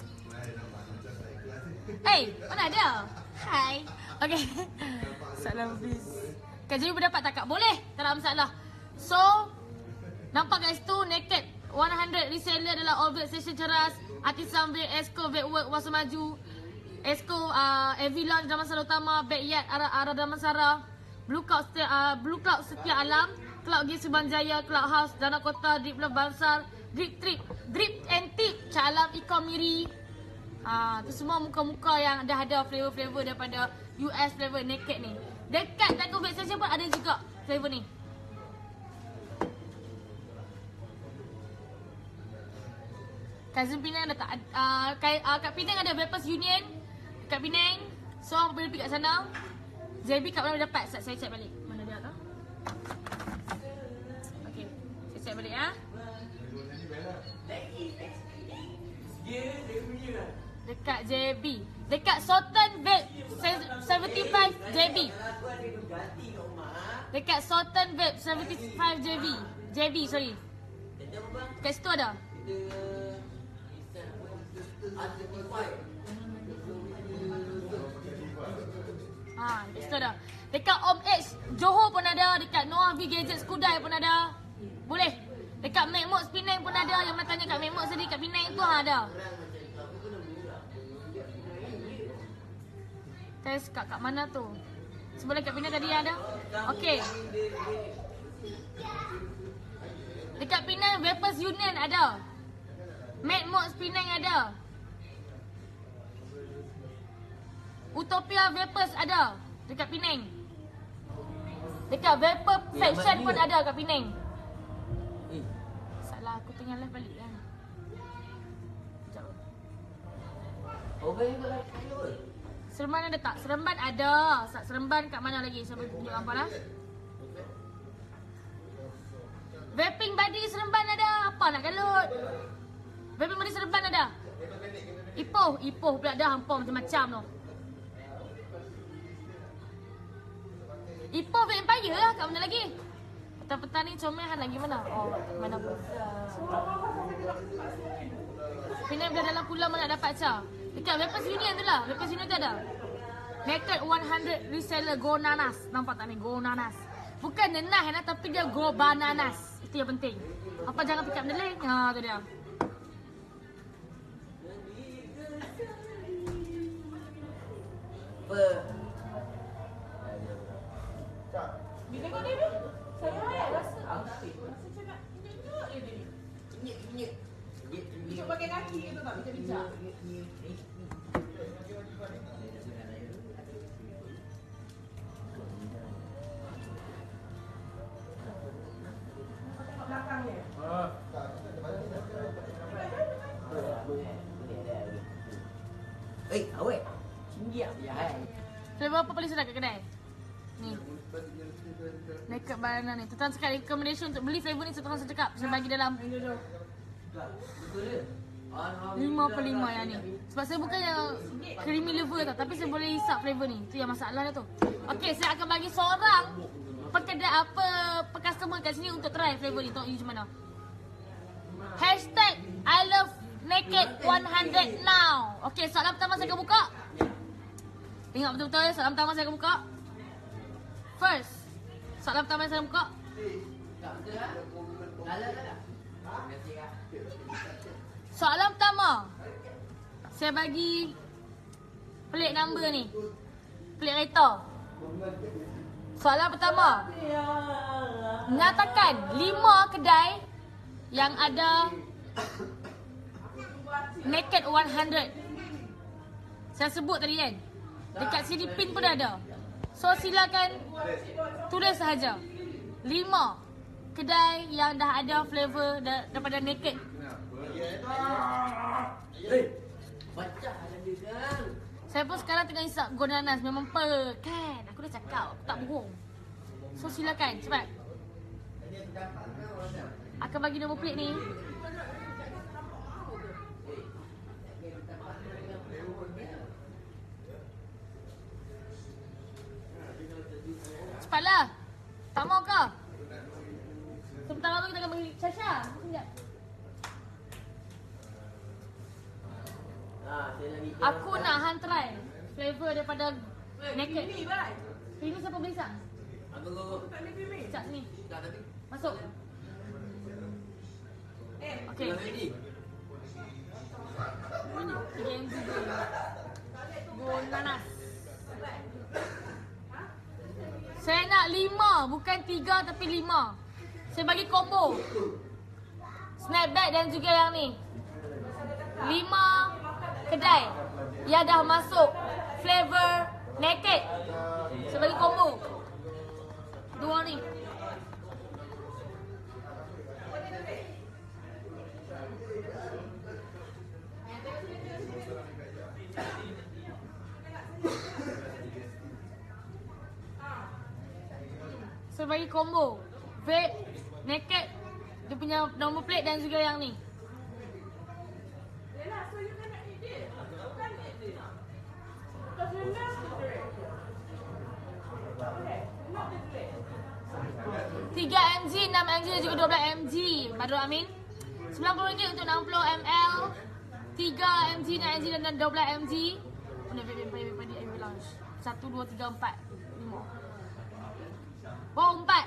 Hey, mana ada? Hai. Okay. Salam please. Kak jadi berdapat tak kak? Boleh. Tak ada masalah. So, nampak guys tu naked one hundred reseller adalah All Black Station Ceras, Artisan Vape, Esco Vape Work, Wasa Maju, Esco, uh, Avilon, Damansara Utama, Backyard, Arah Arah Damansara, Blue Cloud, uh, Blue Cloud Setia Alam, Cloud Gate Subanjaya, Cloud House, Dana Kota, Drip Love Balsar, Drip Trip, Drip and Tip, Cak Alam, Iko Miri. Ah, tu semua muka-muka yang dah ada flavor-flavor daripada U S flavor naked ni. Dekat Taco Vape Station pun ada juga flavor ni. Cousin Penang ada tak? Uh, uh, kat Penang ada Weapons Union. Kat Penang. So, apa boleh pergi kat sana. J B kat mana dapat? Saya, saya check balik. Mana dia tu? Okay. Saya check balik ah. Dekat J B. Dekat Sultan Vape seventy-five J B. Dekat Sultan Vape seventy-five J B. J B, sorry. Dekat situ ada. Ha, dekat situ ada. Dekat Om H Johor pun ada. Dekat Noah V Gadget Skudai pun ada. Boleh. Dekat Macmox Penang pun ada. Yang nak tanya kat Macmox tadi kat Penang tu ha, ada. Test kat, kat mana tu? Sebelum kat Penang tadi ada. Okey. Dekat Penang Weapons Union ada. Mad Mods Penang ada. Utopia Vapors ada dekat Penang. Dekat Vapor Fashion pun ada kat Penang. Eh, Salah aku tengah live balik kan. Sekejap. over yang kat kayu ke? Seremban ada tak? Seremban ada. Sat Seremban kat mana lagi? Saya bagi tunjuk gambar lah. Vaping body Seremban ada. Apa nak galut? Vaping body Seremban ada. Ipoh, Ipoh pula dah hampa macam-macam tu. Ipoh Vampire lah, kat mana lagi? Petang-petang ni comelhan lagi mana? Oh, mana pun. Penang bila dalam pulau mana dapat Cha? Dekat Vapors Union tu lah, Vapors Union tu ada. Naked one hundred reseller Go Nanas. Nampak tak ni? Go Nanas. Bukan nenah lah, tapi dia Go Bananas. Itu yang penting. Apa jangan pick up the link? Ha, tu dia. Apa? Bila kau dia ni? Saya ayat rasa. Rasa cakap nyek-nyek je dia ni. Nyek, nyek. Nyek, Bijak pakai kaki ke tu tak? Bijak-bijak. Tengok belakang dia. Eh, awet. Tinggi tak? Ya, hai. Flavor apa paling sedap kat kedai? Ni. Naked banana ni. Tuan cakap recommendation untuk beli flavor ni. Tuan saya cakap. Saya bagi dalam Betul ke? lima per lima yang ni. Sebab saya bukan yang creamy lover tau. Tapi saya boleh hisap flavor ni. Tu yang masalah dia tu. Okay, saya akan bagi seorang pekedai apa customer kat sini untuk try flavor ni. Tengok you macam mana. Hashtag I love naked one hundred now. Okay, soalan pertama saya akan buka. Tengok betul-betul ya. Soalan pertama saya akan buka. First, soalan pertama yang saya buka. Tak betul lah. Lala tak tak? Nanti kak. Soalan pertama. Saya bagi plate number ni. Plate kereta. Soalan pertama. Nyatakan lima kedai yang ada Naked one hundred. Saya sebut tadi kan. Dekat sini pin pun ada. So silakan tulis sahaja. Lima kedai yang dah ada flavor da- daripada Naked. Eh, baca ada dia kan. Saya pun sekarang tengah isap Go Nanas. Memang per kan. Aku dah cakap, aku tak bohong. So silakan, cepat. Akan bagi nombor plate ni. Cepatlah. Tak mau ke? Sebentar lagi kita akan bagi Sasha. Sekejap. Ha, saya lagi. Aku nak hang try flavor daripada Naked. Ini bye. Ini siapa beli sat? Aku aku. Tak boleh pilih. Sekejap sini. Tak tapi. Masuk. Eh, Okey. Dah ready. tiga M G Go Nanas. Saya nak lima, bukan tiga tapi lima. Saya bagi combo. Snapback dan juga yang ni. Lima kedai yang dah masuk flavor Naked. Saya bagi combo. Dua ni. Saya bagi combo. Vape, Naked, dia punya nombor plate dan juga yang ni. Yelah, so you cannot eat this. Bukan eat this. Because you love the drink. Okay, not the drink. tiga M G, enam M G dan juga dua belas M G. Badrul Amin. sembilan puluh ringgit untuk enam puluh mililiter. tiga M G, enam M G dan dua belas M G. Boleh vape vape vape vape vape lounge. satu, dua, tiga, empat, lima. Oh, empat.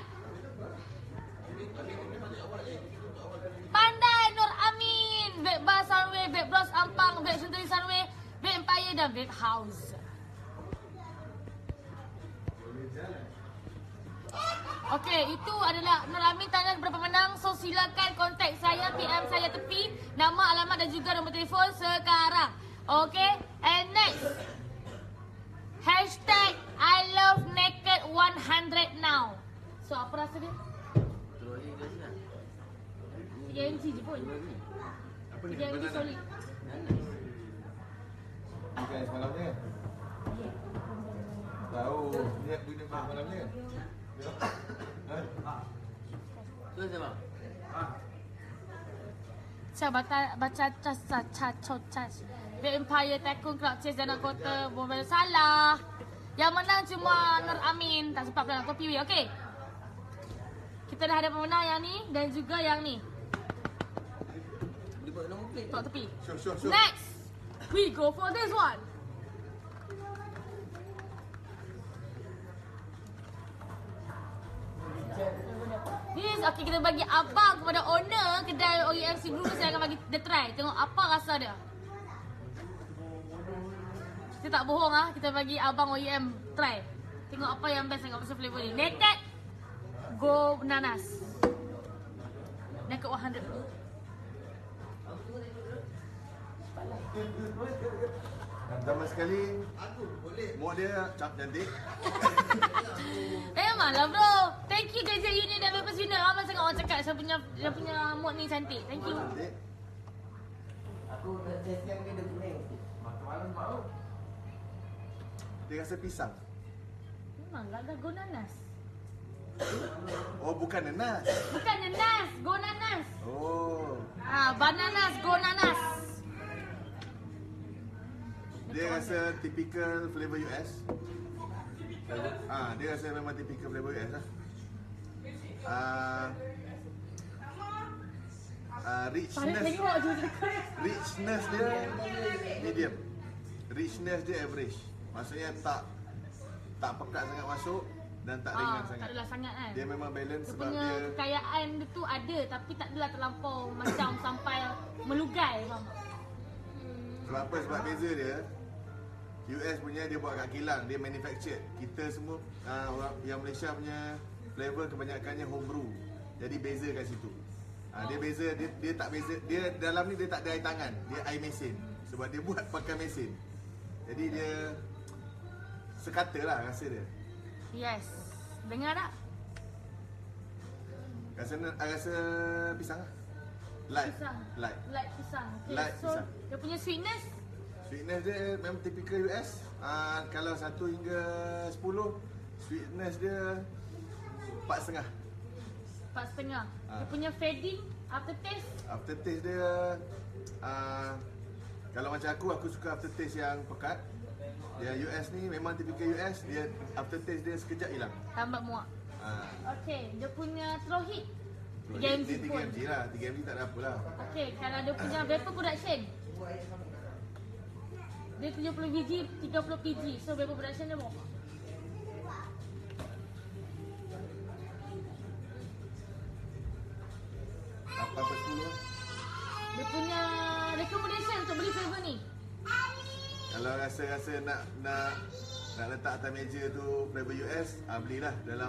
Pandai Nur Amin. Vape Bar Sunway, Vape Bros Ampang, Vape Suntery Sunway, Vape Empire dan Vape House. Okey, itu adalah Nur Amin tanya berapa pemenang. So silakan kontak saya, P M saya tepi nama, alamat dan juga nombor telefon sekarang. Okey, and next. Hashtag I love naked one hundred now. So apa rasa dia? Terus ni dia siap. tiga M C je pun. Apa ni? tiga M C Banana. solid. Bukan yang semalam ni kan? Tahu. Niat guna bukan semalam ni kan? Ha? Tu siapa? Saya baca baca cas cas cas cas. The Empire Tycoon Club Chase dan Kota Bombay salah. Yang menang cuma Nur Amin. Tak sempat pula nak kopi weh. Okey. Kita dah ada pemenang yang ni dan juga yang ni. Boleh buat nombor plate. Tok tepi. Sure, sure, sure. Next. We go for this one. This, okay, kita bagi abang kepada owner kedai O E M C Brew. Saya akan bagi dia try. Tengok apa rasa dia. Kita tak bohong ah, kita bagi abang O E M try. Tengok apa yang best dengan pasal flavor ni. Naked Go Nanas. Naked one hundred. Pertama sekali, muak dia cap cantik. Eh memanglah bro. Thank you Gadget Union dan Papers Winner. Ramai sangat orang cakap saya punya dia punya mood ni cantik. Thank you. Cantik. Aku dah test yang ni dia kuning. Malam mau. Dia rasa pisang. Memanglah dah Go Nanas. Oh, bukan nanas. Bukan nanas, Go Nanas. Oh. Ah, bananas, Go Nanas. Dia rasa typical flavor U S. Ah, dia rasa memang typical flavor U S lah. Ah, ah, richness, tengok je. richness dia medium. Richness dia average. Maksudnya tak tak pekat sangat masuk dan tak ringan Ah, sangat. tak adalah sangat kan. Dia memang balance Dia sebab punya dia kekayaan dia tu ada tapi tak adalah terlampau macam sampai melugai faham. sebab apa? Sebab beza dia U S punya dia buat kat kilang, dia manufactured. Kita semua uh, orang yang Malaysia punya flavor kebanyakannya home brew. Jadi beza kat situ. Uh, dia beza dia dia tak beza dia dalam ni dia tak ada air tangan, dia air mesin. Sebab dia buat pakai mesin. Jadi dia sekata lah rasa dia. Yes. Dengar tak? Rasa rasa pisang lah. Light. Pisang. Light. Light pisang. Okay. Light so pisang. dia punya sweetness Sweetness dia memang typical U S. Uh, kalau satu hingga sepuluh, sweetness dia empat setengah. empat setengah. Ah. Dia punya fading aftertaste Aftertaste dia uh, kalau macam aku, aku suka aftertaste yang pekat. Dia U S ni memang typical U S. Dia aftertaste dia sekejap hilang. tambah muak. uh, Okay, dia punya throw hit tiga Dia M C tiga pun. M G lah. tiga M G tak ada apa lah. Okay, kalau dia punya vapor production dia tujuh puluh biji, tiga puluh P G. So vapor production dia more. lapan per sepuluh. Dia punya recommendation untuk beli flavor ni. Kalau rasa-rasa nak nak nak letak atas meja tu flavor U S, ah, belilah dalam.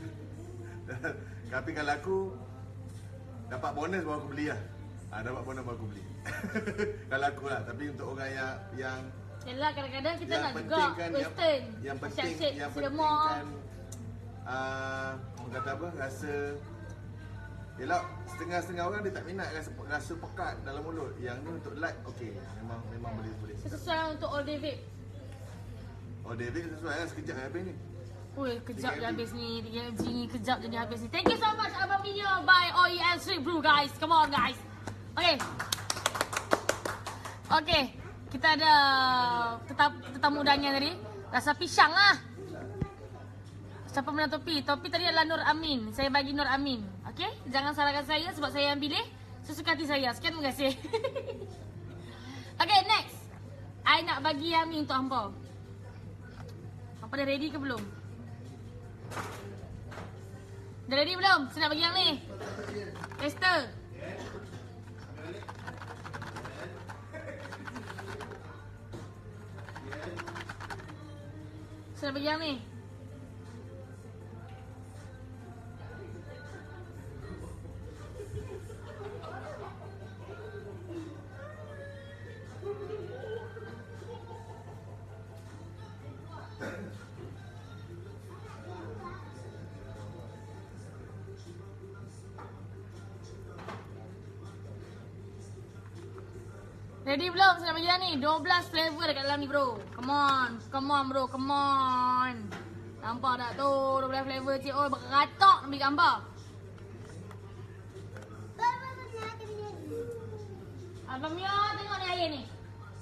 Tapi kalau aku dapat bonus baru aku beli lah. Ah, dapat bonus baru aku beli. Kalau aku lah. Tapi untuk orang yang yang Yalah, kadang-kadang kita yang nak juga penting kan, yang, western. yang penting Shake-shake, yang sila penting more. kan uh, orang kata apa, rasa yelah, setengah-setengah orang dia tak minat rasa rasa pekat dalam mulut. Yang ni untuk light, okey, memang memang boleh boleh. Sesuai untuk all day vape. Oh, David sesuai lah, sekejap habis ni. Ui, kejap tiga je M G. habis ni. tiga M G ni kejap je dia habis ni. Thank you so much Abang Video by O E M Street Brew guys. Come on guys. Okay. Okay. Kita ada tetap tetamu udangnya tadi. Rasa pisang lah. Siapa menang topi? Topi tadi adalah Nur Amin. Saya bagi Nur Amin. Okay? Jangan salahkan saya sebab saya yang pilih. Sesuka hati saya. Sekian, terima kasih. Okay, next. I nak bagi yang ni untuk hampa. Hampa dah ready ke belum? Dah ready belum? Saya nak bagi yang ni. Tester. Saya nak bagi yang ni. Ready belum? Saya nak bagi dah ni. dua belas flavor dekat dalam ni bro. Come on. Come on bro. Come on. Nampak tak tu? dua belas flavor cik. Oh beratok nak ambil gambar. Abang Mio tengok ni air ni.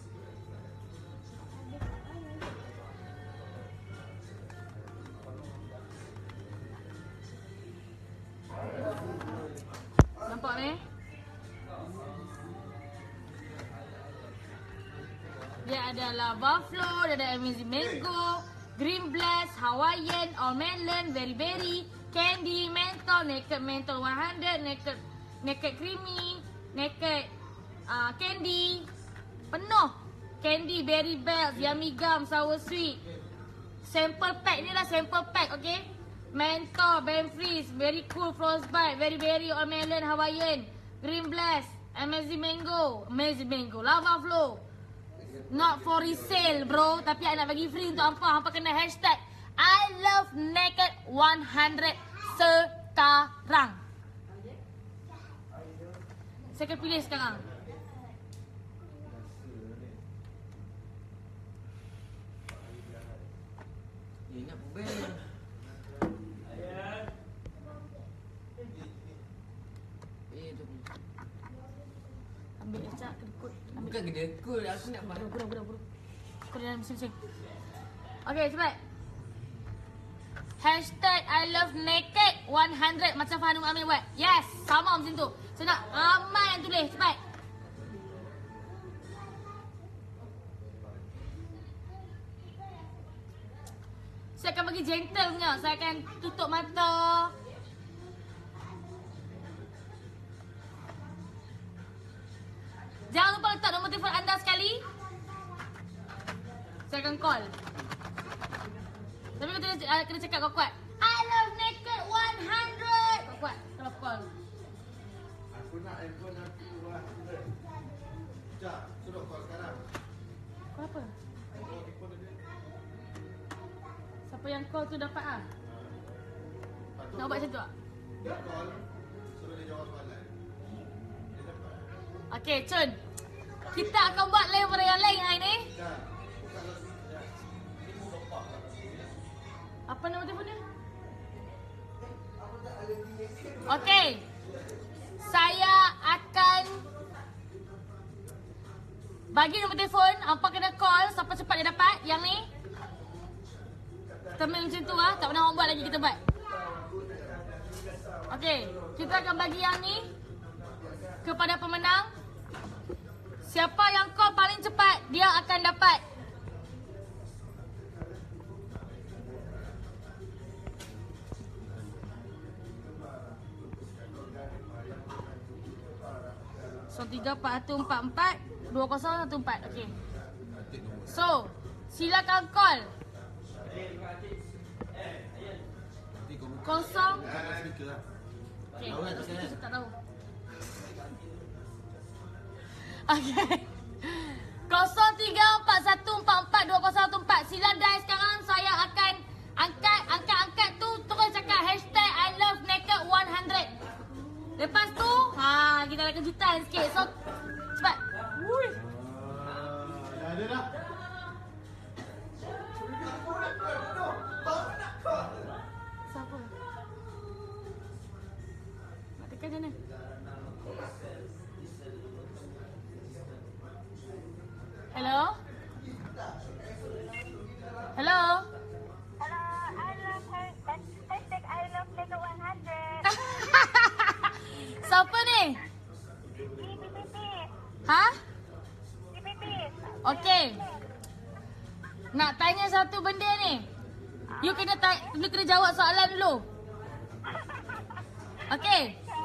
Nampak ni? Dia ada lava flow, dia ada amazing mango, green blast, Hawaiian, all melon, berry berry, candy, menthol, naked menthol one hundred, naked naked creamy, naked uh, candy. Penuh. Candy, berry bells, yummy gum, sour sweet. Sample pack ni lah sample pack, okay? Menthol, Ben Freeze, very cool, frostbite, very berry, all melon, Hawaiian, green blast, amazing mango, amazing mango, lava flow. Not for resale bro, tapi I nak bagi free untuk hampa. Hampa kena hashtag I love naked one hundred sekarang. Saya akan pilih sekarang. Ni nak bel. Eh, tu. Ambil acak kedekut. Bukan kedekut, aku nak makan. Bro, bro, bro. Kau dalam mesin-mesin. Okay, cepat. Hashtag I love naked one hundred macam Fahanu Amin buat. Yes, sama macam tu. Saya nak ramai yang tulis, cepat. Saya akan bagi gentle punya. Saya akan tutup mata. Jangan lupa letak nombor telefon anda sekali. Saya akan call. Tapi kau kena, uh, kena cakap kuat-kuat. I love naked one hundred. Kuat-kuat kalau call. Aku nak handphone aku one hundred. Sekejap, suruh call sekarang. Call apa? Oh, handphone dia. Siapa yang call tu dapat ah? Nak buat macam tu tak? Dia call, suruh dia jawab soalan. Dia dapat. Okay, Chun. Kita akan buat level yang lain hari ni. Dah, buka los sekejap. Ini pun bapak. Apa nama telefon dia? Okay. Saya akan bagi nombor telefon. Apa kena call. Siapa cepat dia dapat. Yang ni. Termin macam tu lah. Tak pernah orang buat lagi kita buat. Okay. Kita akan bagi yang ni kepada pemenang. Siapa yang call paling cepat, dia akan dapat. So tiga empat satu empat empat dua kosong satu empat. Okey. So, silakan call. Kosong. Okey. Kita tak tahu. Okey. kosong tiga empat satu empat empat dua kosong satu empat. Sila dial sekarang. Saya akan angkat angkat-angkat tu terus cakap hashtag I love naked one hundred. Lepas tu, ha kita ada kejutan sikit. So, cepat. Ui. Dah ada dah. Siapa? Nak tekan macam mana? Hello? Hello? Hello, I love her. Hashtag I love naked one hundred. Siapa ni? Di P P P. Ha? Di P P. Okey. Nak tanya satu benda ni. You kena ta- you kena jawab soalan dulu. Okey.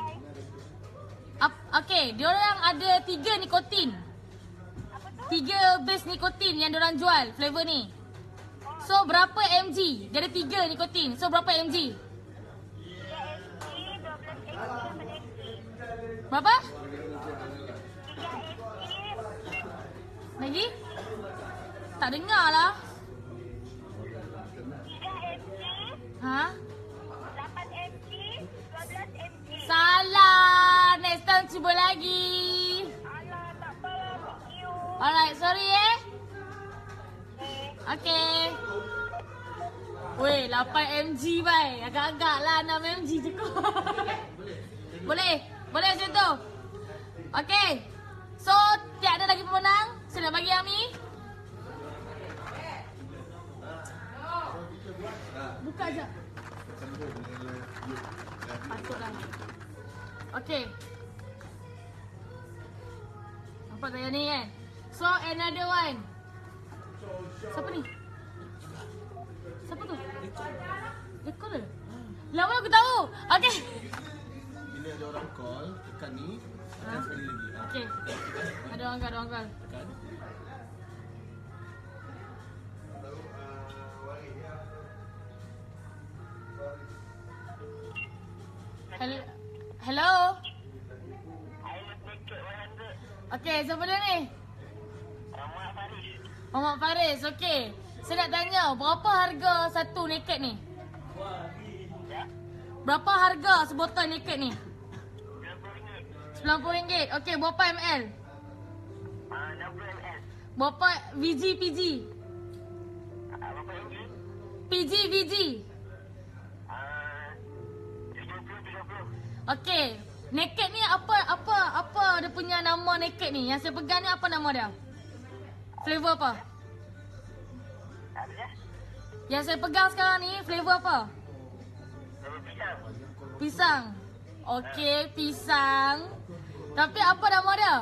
Ap- Okey, diorang ada tiga nikotin. Tiga base nikotin yang diorang jual flavor ni. So berapa mg? Dia ada tiga nikotin. So berapa mg? Berapa? Lagi? Tak dengar lah. Ha? lapan mg, dua belas mg. Salah. Next time cuba lagi. Alah, tak apa. Thank you. Alright, sorry eh. Okay. Weh, lapan minit bai. Agak-agak lah enam minit je kau. Boleh? Boleh macam tu? Okay. So, tiada lagi pemenang. Sila bagi Ami. Buka je. Patutlah. Okay. Nampak tak yang ni kan? So, another one. Siapa ni? Siapa tu? Ekor ke? Lama aku tahu. Okay. Bila ada orang call, tekan ni, tekan sekali lagi. Ha. Okay. Ada orang call, ada orang call. Tekan. Hello. Hello. Okay, siapa dia ni? Muhammad Faris, okay. Saya nak tanya, berapa harga satu naked ni? Berapa harga sebotol naked ni? sembilan puluh ringgit. Okay, berapa ml? Berapa V G, P G? P G, V G? Okay, naked ni apa apa apa dia punya nama naked ni? Yang saya pegang ni apa nama dia? Flavor apa? Yang saya pegang sekarang ni flavor apa? Pisang. Okay, pisang. Tapi apa nama dia?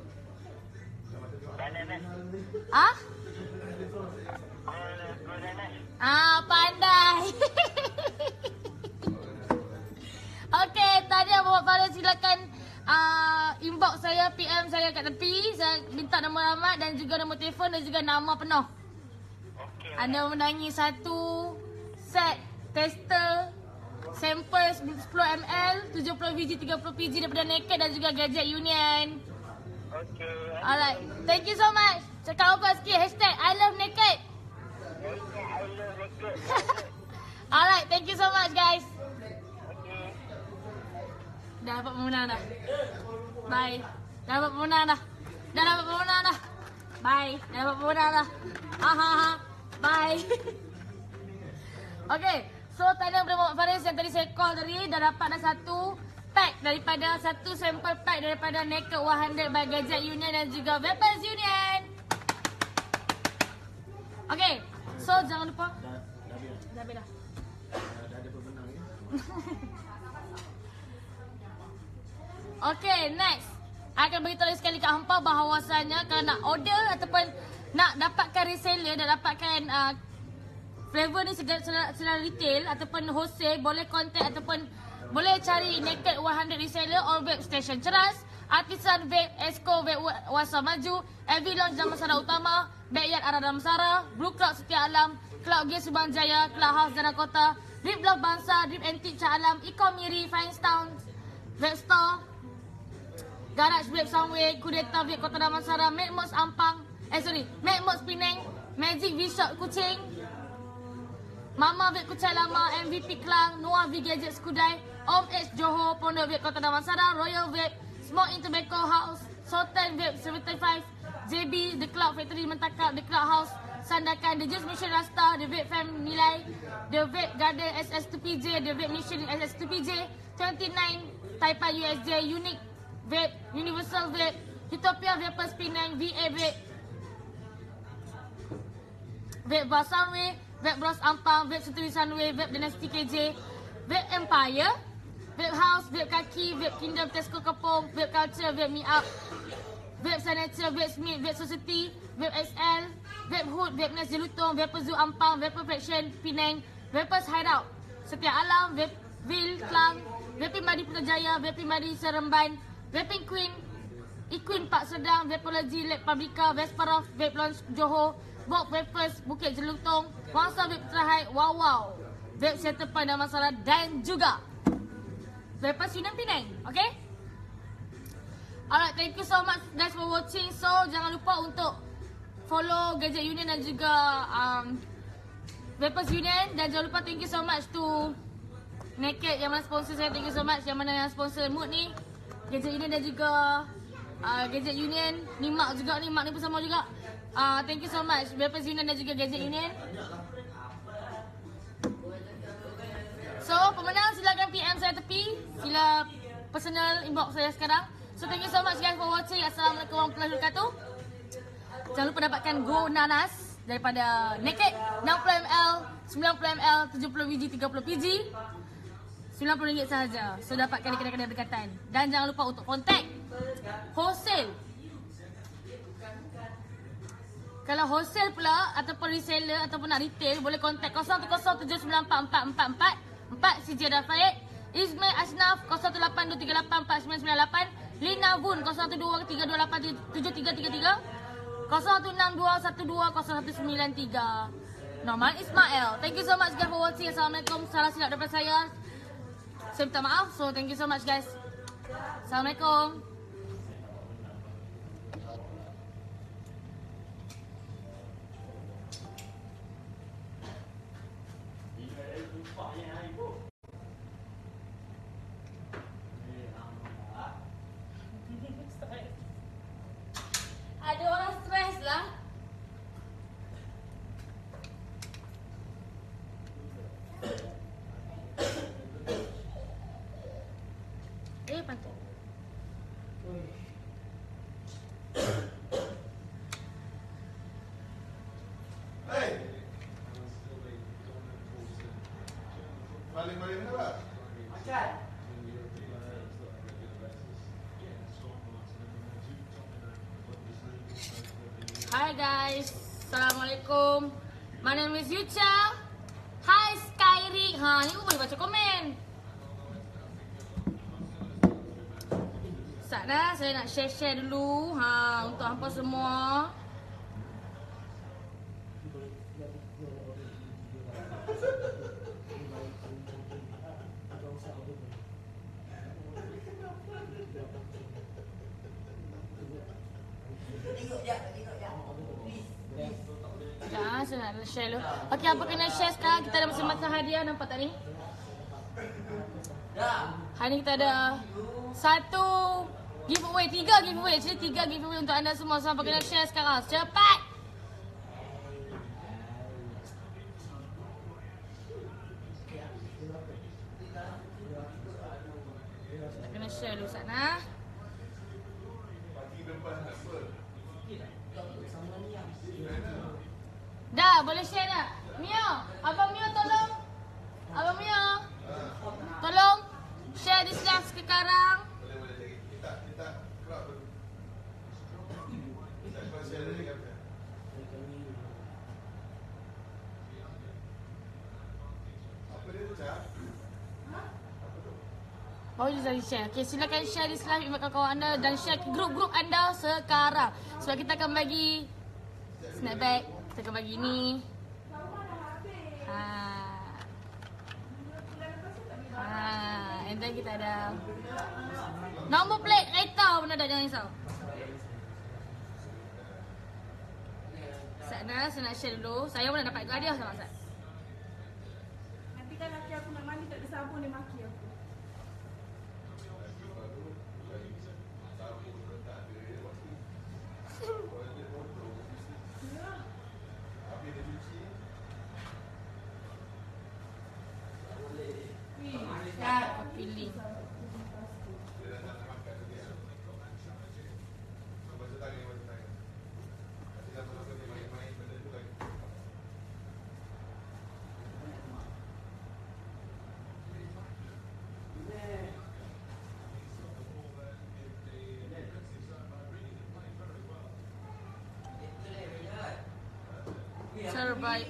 Ah? Ah, pandai. Okay, tadi Muhammad Faris silakan uh, inbox saya, P M saya kat tepi. Saya minta nama alamat dan juga nombor telefon dan juga nama penuh. Okay. Anda menangi satu set tester sampel sepuluh mililiter, tujuh puluh V G, tiga puluh P G daripada Naked dan juga Gadget Union. Okay. Alright, thank you so much. Cakap apa sikit, hashtag I love Naked. I love Naked. Alright, thank you so much guys. Okay. Dah dapat pemenang dah. Bye. Dah dapat pemenang dah. Dah dapat pemenang dah. Bye. Dah dapat pemenang dah. Ha ha ha. Bye. Okay. So tanya kepada Muhammad Faris yang tadi saya call tadi. Dah dapat dah satu pack daripada satu sampel pack daripada Naked seratus by Gadget Union dan juga Vapers Union. Okay. So jangan lupa. Dah, dah habis dah. Dah habis dah. Dah, dah ada pemenang ya. Okay, next. I akan beritahu lagi sekali kat hampa bahawasanya kalau nak order ataupun nak dapatkan reseller, nak dapatkan uh, flavor ni secara, secara retail ataupun wholesale, boleh contact ataupun boleh cari Naked seratus reseller or vape station Ceras, Artisan Vape, Esco Vape Wasa Maju, Every Lounge Damansara Utama, Backyard Arah Damansara, Blue Cloud Setia Alam, Cloud Gear Subang Jaya, Cloud House Dana Kota, Drip Love Bangsa, Drip Antique Shah Alam, Iko Miri, Finestown, Vape Store, Garage Vape Sunway, Kudeta Vape Kota Damansara, Macmods Ampang, eh sorry, Macmods Penang, Magic V-Shot Kuching, Mama Vape Kuchai Lama, M V P Klang, Noah V Gadget Skudai, Om H Johor, Pondok Vape Kota Damansara, Royal Vape, Smoke in Tobacco House, Sultan Vape seventy-five, J B, The Cloud Factory Mentakap, The Cloud House, Sandakan, The Juice Mission Rasta, The Vape Fam Nilai, The Vape Garden S S two P J, The Vape Mission S S two P J, twenty-nine, Taipa U S J, Unique Vape, Universal Vape, Utopia Vapers Penang, V A Vape, Vape Basamwe, Vape Bros Ampang, Vape Sutri Sunway, Vape Dynasty K J, Vape Empire, Vape House, Vape Kaki, Vape Kingdom Tesco Kepong, Vape Culture, Vape Me Up, Vape Signature, Vape Smith, Vape Society, Vape X L, Vape Hood, Vape Nest Jelutong, Vape Zoo Ampang, Vape Perfection Penang, Vapers Hideout, Setia Alam, Vape Vil Klang, Vape Madi Putrajaya, Vape Madi Seremban, Vaping Queen, Equine Park Sedang, Vapology Lab Publica, Vesparov, Vape Launch Johor, Bok Vapers Bukit Jelutong, Wangsa Vape Terahai, Wow Wow, Vape Center Point Damansara dan juga Vapers Union Penang. Okay? Alright, thank you so much guys for watching. So, jangan lupa untuk follow Gadget Union dan juga um, Vapers Union. Dan jangan lupa thank you so much to Naked yang mana sponsor saya. Thank you so much yang mana yang sponsor Mood ni, Gadget Union dan juga uh, Gadget Union. Ni Mak juga ni, Mak ni bersama juga. Uh, thank you so much Weapons Union dan juga Gadget Union. So, pemenang silakan P M saya tepi. Sila personal inbox saya sekarang. So, thank you so much guys for watching. Assalamualaikum warahmatullahi wabarakatuh. Jangan lupa dapatkan Go Nanas daripada Naked enam puluh mililiter, sembilan puluh mililiter, tujuh puluh biji, tiga puluh biji. sembilan puluh ringgit sahaja. So dapatkan di kedai-kedai berdekatan. Dan jangan lupa untuk kontak wholesale. Kalau wholesale pula ataupun reseller ataupun nak retail, boleh kontak kosong satu kosong tujuh sembilan empat empat empat empat empat C J Dafaid, Ismail Asnaf kosong satu lapan dua tiga lapan empat sembilan sembilan lapan, Lina Bun kosong satu dua tiga dua lapan tujuh tiga tiga tiga, kosong satu enam dua satu dua kosong satu sembilan tiga. Norman Ismail. Thank you so much guys for watching. Assalamualaikum. Salah silap daripada saya. Saya minta maaf. So thank you so much guys. Assalamualaikum. Ada orang stres lah. Eh, pantai. Hei! Balik-balik mana pak? Makan. Hi guys. Assalamualaikum. My name is Yucha. Hi Skyri. Ha, ni pun boleh baca komen. Sat dah, saya nak share-share dulu. Ha, untuk hampa semua. Ya, saya nak share dulu. Okey, apa kena share sekarang? Kita ada masa-masa hadiah, nampak tak ni? Hari ni kita ada satu giveaway, tiga giveaway. Actually tiga giveaway untuk anda semua. So, apa kena share sekarang? Cepat! Kita kena share dulu sana. Dah, boleh share dah. Mio, Abang Mio tolong. Abang Mio. Tolong share this live sekarang. Boleh boleh kita kita crowd dulu. Kita kau share lagi apa? Apa dia ucap? Baru je tadi share. Okay, silakan share this live kepada kawan-kawan anda dan share ke grup-grup anda sekarang. Sebab kita akan bagi snapback. Kita akan bagi ni. Ha. Ha. And then kita ada nombor plate kereta pun ada, jangan risau. Sana, saya nak share dulu. Saya pun nak dapat hadiah sama Sat. Nanti kan laki aku nak mandi tak ada sabun dia maki aku. Ya, pilih. Terbaik.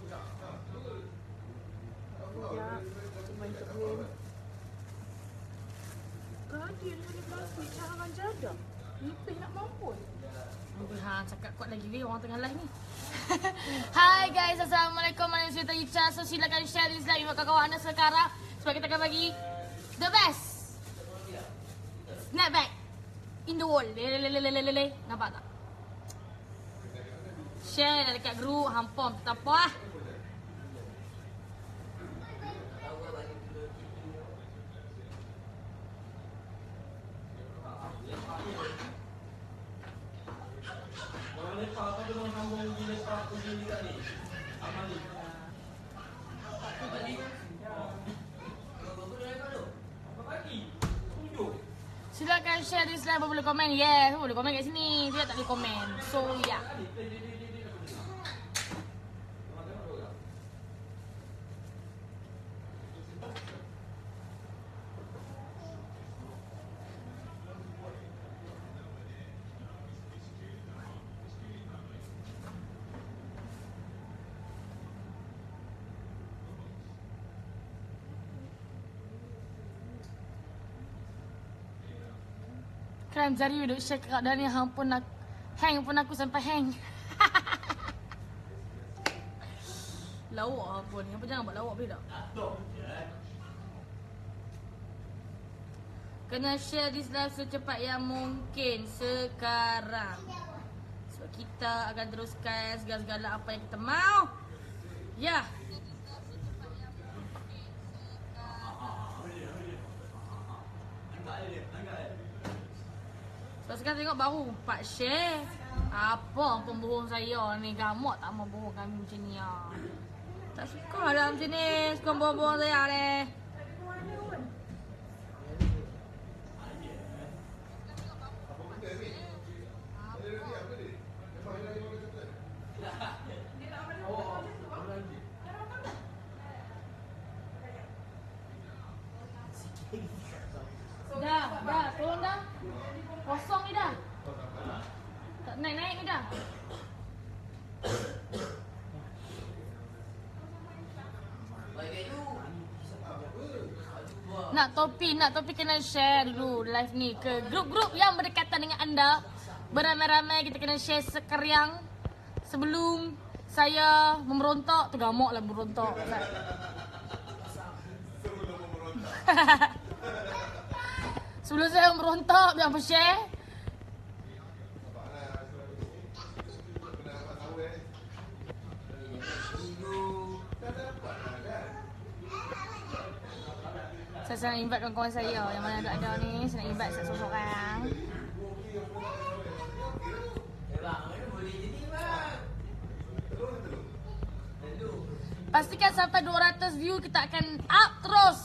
Gadia dengan plastik carangan jadah. Nipih nak mampus. Ha, cakap kuat lagi weh, orang tengah live ni. Hai guys, Assalamualaikum. My name is Yuta Icha. So silakan share this live dengan kawan anda sekarang. Sebab kita akan bagi the best snapback in the world. Lelelelelelele. Nampak tak? Share dekat grup, hampom tak apa lah. share this live boleh komen. Yes, boleh komen kat sini. Tidak tak boleh komen. So, yeah. Kan jari duduk share kat dan ni hang pun aku, hang pun aku sampai hang. Lawak pun. Apa jangan buat lawak boleh tak? Kena share this live secepat yang mungkin sekarang. Sebab kita akan teruskan segala-segala apa yang kita mahu. Ya. Yeah. Sebab sekarang tengok baru empat share. Apa pembohong saya ni. Gamuk tak mau bohong kami macam ni lah. Tak suka lah macam ni. Suka bohong-bohong saya ni. Dah, dah, tolong dah. Kosong ni dah. Tak naik-naik ni dah. Nak topi, nak topi kena share dulu live ni ke grup-grup yang berdekatan dengan anda. Beramai-ramai kita kena share sekeriang sebelum saya memberontak. Tergamuk lah memberontak. Sebelum saya memberontak, jangan share. Saya nak invite kawan-kawan saya yang mana ada ni. Saya nak invite seseorang. Pastikan sampai dua ratus view kita akan up terus.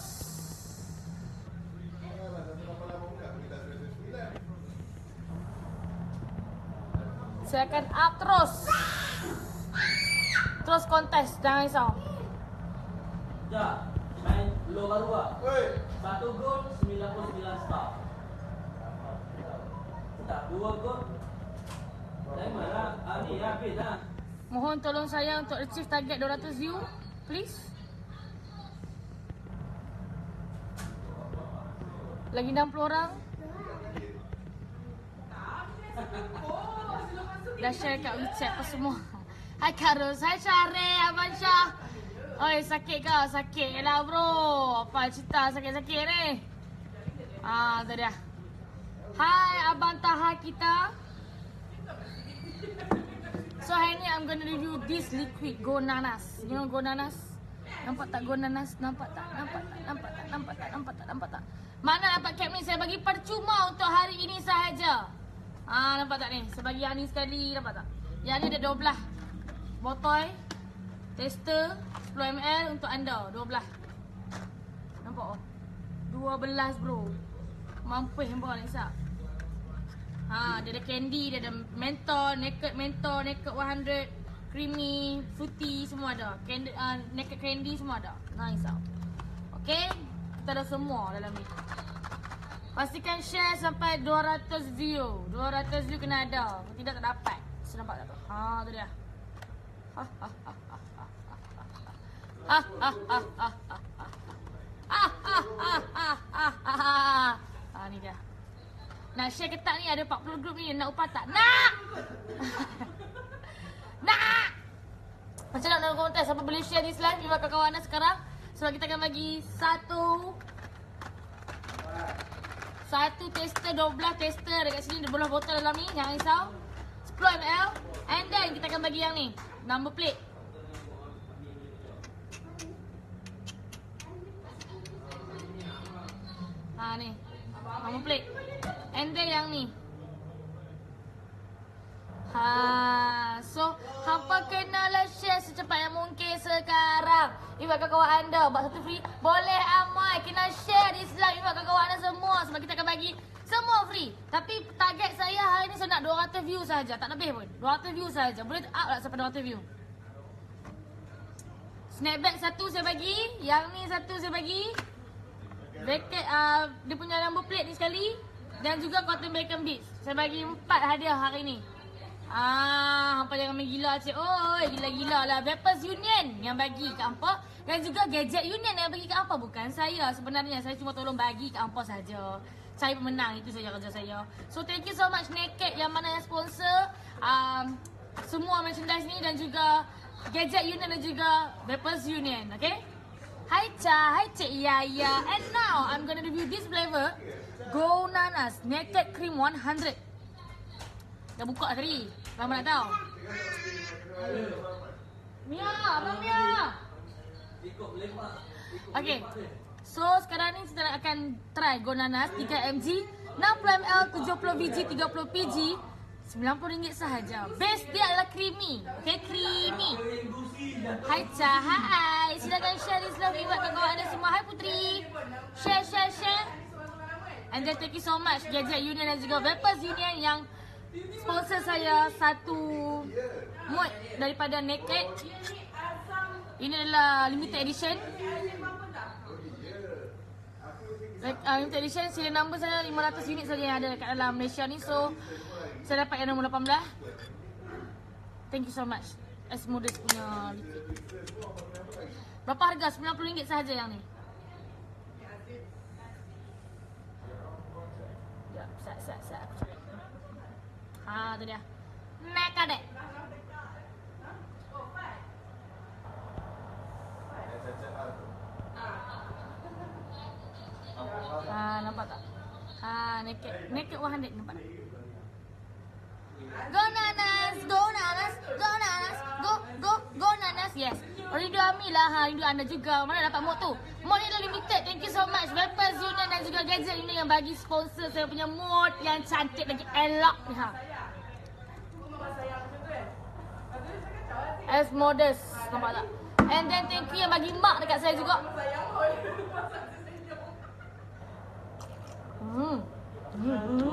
Saya akan up terus. Terus kontes, jangan risau. Ya, main lo baru ah. Satu gol sembilan puluh sembilan star. Tak dua gol. Dari mana? Ah ni habis dah. Mohon tolong saya untuk achieve target dua ratus view, please. Lagi enam puluh orang. Dah share kat WeChat apa semua. Hai Karus, hai Syarif, Abang Syah. Oi, sakit ke? Sakit lah bro. Apa cerita sakit-sakit ni? Ah, tu dia. Hai Abang Taha kita. So hari ni I'm gonna review this liquid Go Nanas. You know Go Nanas? Nampak tak Go Nanas? Nampak tak? Nampak tak? Nampak tak? Nampak tak? Nampak tak? Nampak tak? Mana dapat cap ni? Saya bagi percuma untuk hari ini sahaja. Ah, nampak tak ni? Saya bagi yang ni sekali, nampak tak? Yang ni ada dua belas botol tester sepuluh mililiter untuk anda, dua belas. Nampak oh? dua belas bro. Mampus nampak ni sap. Ha, dia ada candy, dia ada menthol, naked menthol, naked seratus, creamy, fruity semua ada. Candy, uh, naked candy semua ada. Nice tau. Okay, kita ada semua dalam ni. Pastikan share sampai dua ratus view. dua ratus view kena ada. Kalau tidak tak dapat. Saya nampak tak tu? Ha, tu dia. Ha ha ha ha ha. Ha ha ha ha ha. Ha ha ha ha ha. Ha ni dia. Nak share ke tak ni? Ada empat puluh grup ni. Nak upah tak? Nak! Nak! Macam nak nak komentar. Siapa boleh share this live? Ibu kawan-kawan anda sekarang. Sebab kita akan bagi satu Satu tester, dua belas tester dekat sini. Dua belas botol dalam ni. Jangan risau. sepuluh mililiter. And then kita akan bagi yang ni. Number plate. Ha ni. Number plate. And then yang ni. Ha, so hampa kenalah share secepat yang mungkin sekarang. Ibu kawan-kawan anda buat satu free. Boleh amai kena share di live ibu kawan-kawan anda semua. Sebab kita akan bagi Semua free. Tapi target saya hari ni saya nak dua ratus view saja, tak lebih pun. dua ratus view saja. Boleh up lah sampai dua ratus view. Snapback satu saya bagi, yang ni satu saya bagi. Bracket uh, dia punya number plate ni sekali dan juga cotton bacon beads. Saya bagi empat hadiah hari ni. Ah, hampa jangan main gila cik. Oi, gila-gila lah. Vapers Union yang bagi kat hampa dan juga Gadget Union yang bagi kat hampa. Bukan saya sebenarnya. Saya cuma tolong bagi kat hampa saja. Saya pemenang, itu saja kerja saya. So thank you so much Naked yang mana yang sponsor um, semua merchandise ni dan juga Gadget Union dan juga Vapers Union. Okay? Hi Cha, hi Cik Yaya. And now I'm gonna review this flavor. Go Nanas Naked Cream one hundred. Dah buka tadi. Lama nak tahu. Mia, Abang Mia. Okay. So sekarang ni kita akan try Go Nanas tiga mililiter, enam puluh mililiter, tujuh puluh biji, tiga puluh biji, sembilan puluh ringgit sahaja. Base dia adalah creamy. Okay, creamy. Hai Cha, hai. Silakan share this love buat kawan-kawan anda semua. Hai Putri. Share, share, share. And then thank you so much Gadget Union dan juga Vapers Union yang sponsor saya satu mod daripada Naked. Ini adalah limited edition. Like, uh, limited edition, serial number saya lima ratus unit saja yang ada kat dalam Malaysia ni. So saya dapat yang nombor lapan belas. Thank you so much Asmodeus punya liquid. Berapa harga? sembilan puluh ringgit sahaja yang ni. Ya, sat sat sat. Ha, tu dia. Naked. Ha, nampak tak? Ha, naked. Naked one hundred, nampak tak? Go Nanas, go Nanas, go Nanas, go, go, go Nanas, yes. Rindu Ami lah, ha, rindu anda juga. Mana dapat mod tu? Mod ni dah limited, thank you so much Vapers Union dan juga Gadget Union yang bagi sponsor saya punya mod yang cantik lagi elok ni, ha. Asmodeus, nampak tak? And then thank you yang bagi mark dekat saya juga. Hmm. Hmm.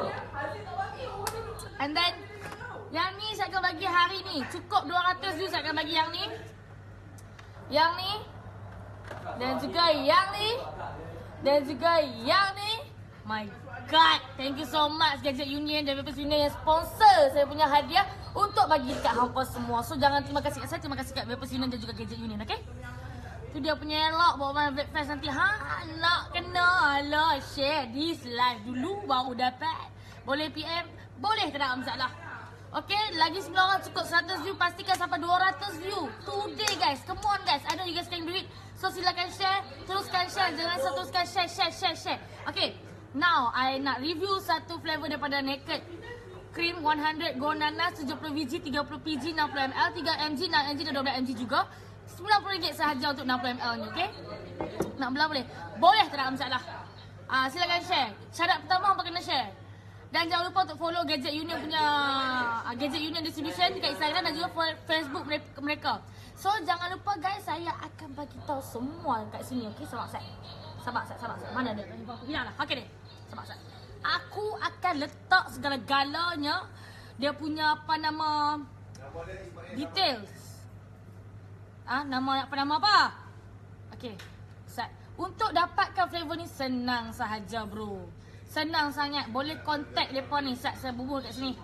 And then yang ni saya akan bagi hari ni. Cukup dua ratus view saya akan bagi yang ni. Yang ni. Dan juga yang ni. Dan juga yang ni. My God. Thank you so much Gadget Union dan Vapers Union yang sponsor saya punya hadiah untuk bagi dekat hampa semua. So jangan terima kasih kat saya, terima kasih kat Vapers Union dan juga Gadget Union, okay? Tu dia punya elok bawa mana Vape Fest nanti. Ha, nak kena lah share this live dulu baru dapat. Boleh P M, boleh tak ada masalah. Okay, lagi sembilan orang cukup seratus view, pastikan sampai dua ratus view today guys. Come on guys, I know you guys can do it. So silakan share, teruskan share, jangan teruskan share, share, share, share. Okay, now I nak review satu flavor daripada Naked Cream one hundred Go Nanas tujuh puluh biji, tiga puluh P G, enam puluh mililiter, tiga mililiter, enam mililiter dan dua belas mililiter juga. sembilan puluh ringgit sahaja untuk enam puluh mililiter ni, okey? Nak belah boleh? Boleh, tak ada masalah. Ah, silakan share. Syarat pertama hampa kena share. Dan jangan lupa untuk follow Gadget Union punya uh, Gadget Union Distribution dekat Instagram dan juga Facebook mereka. So jangan lupa guys, saya akan bagi tahu semua dekat sini, okey? Sabar sat. Sabar sat, sabar sat. Mana dia? Bilanglah. Okey deh. Sabar sat. Aku akan letak segala-galanya dia punya apa nama details. Ah, nama apa nama apa? Okey. Sat. Untuk dapatkan flavor ni senang sahaja, bro. Senang sangat. Boleh contact depa ni. Sat, saya bubuh kat sini.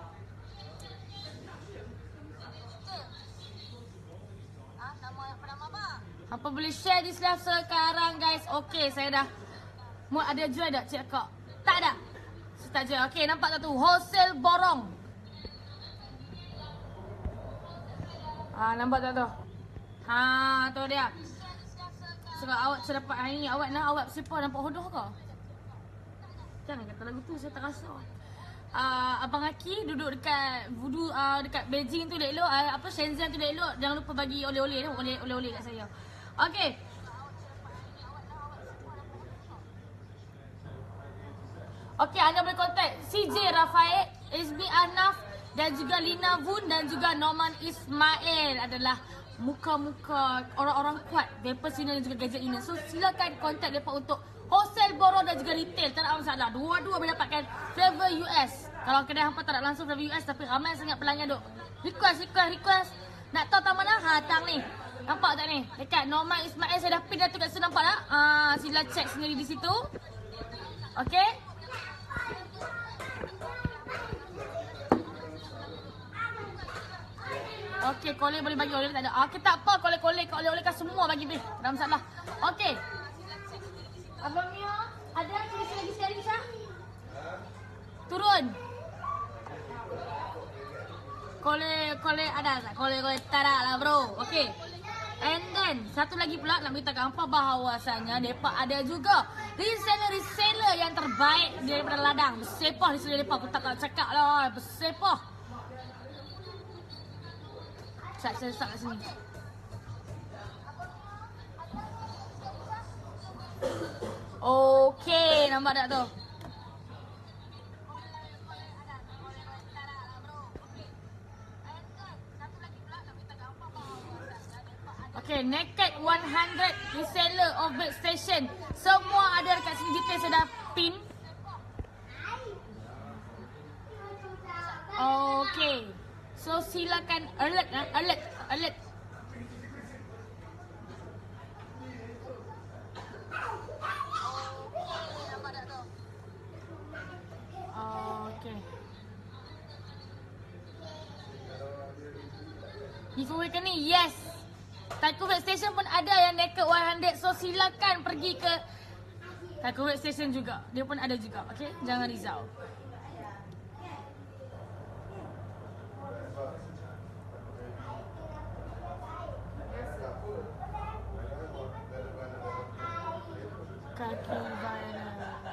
Ah, nama apa nama apa? Apa boleh share this live sekarang, guys? Okey, saya dah mau ada jual tak, Cik Kak? Tak ada. Saya tak jual. Okey, nampak tak tu? Wholesale borong. Ah, nampak tak tu? Ha, tu dia. Sebab awak saya dapat hari ni, awak nak awak siapa nampak hodoh ke? Jangan kata lagu tu, saya tak rasa. Uh, Abang Aki duduk dekat Voodoo, uh, dekat Beijing tu elok, uh, apa Shenzhen tu elok. Jangan lupa bagi oleh-oleh tu, oleh-oleh kat saya. Okey. Okey, anda boleh contact C J Rafael, S B Anaf dan juga Lina Vun dan juga Norman Ismail adalah muka-muka orang-orang kuat Vapers Union dan juga Gadget Union. So silakan contact mereka untuk wholesale Marlboro dan juga retail. Tak ada masalah. Dua-dua boleh dapatkan flavor U S. Kalau kedai hampa tak ada langsung flavor U S, tapi ramai sangat pelanggan duk request, request, request. Nak tahu tak mana? Ha, tang ni. Nampak tak ni? Dekat Norman Ismail saya dah pin dah tu kat situ, nampak tak? Ah, sila check sendiri di situ. Okey. Okey, kolej boleh bagi oleh tak ada. Okey, tak apa, kolej-kolej kau oleh-oleh kan semua bagi beh. Tak ada masalah. Okey. Abang Mio, ada tulis lagi sekali Syah? Turun. Kolej-kolej ada tak? Kolej-kolej tak ada lah bro. Okey. And then, satu lagi pula nak beritahu hampa bahawasanya depa ada juga reseller-reseller yang terbaik daripada ladang. Bersepah reseller depa. Aku tak nak cakap lah. Bersepah. Saya saya letak kat sini. Okey, nampak tak tu? Okey, Naked one hundred reseller of bed station. Semua ada dekat sini, detail saya dah pin. Okey. So silakan alert, alert, alert. Okey. Giveaway ke ni? Yes. Taiko Web Station pun ada yang Naked one hundred. So silakan pergi ke Taiko Web Station juga. Dia pun ada juga. Okey, jangan risau. Kaki viral.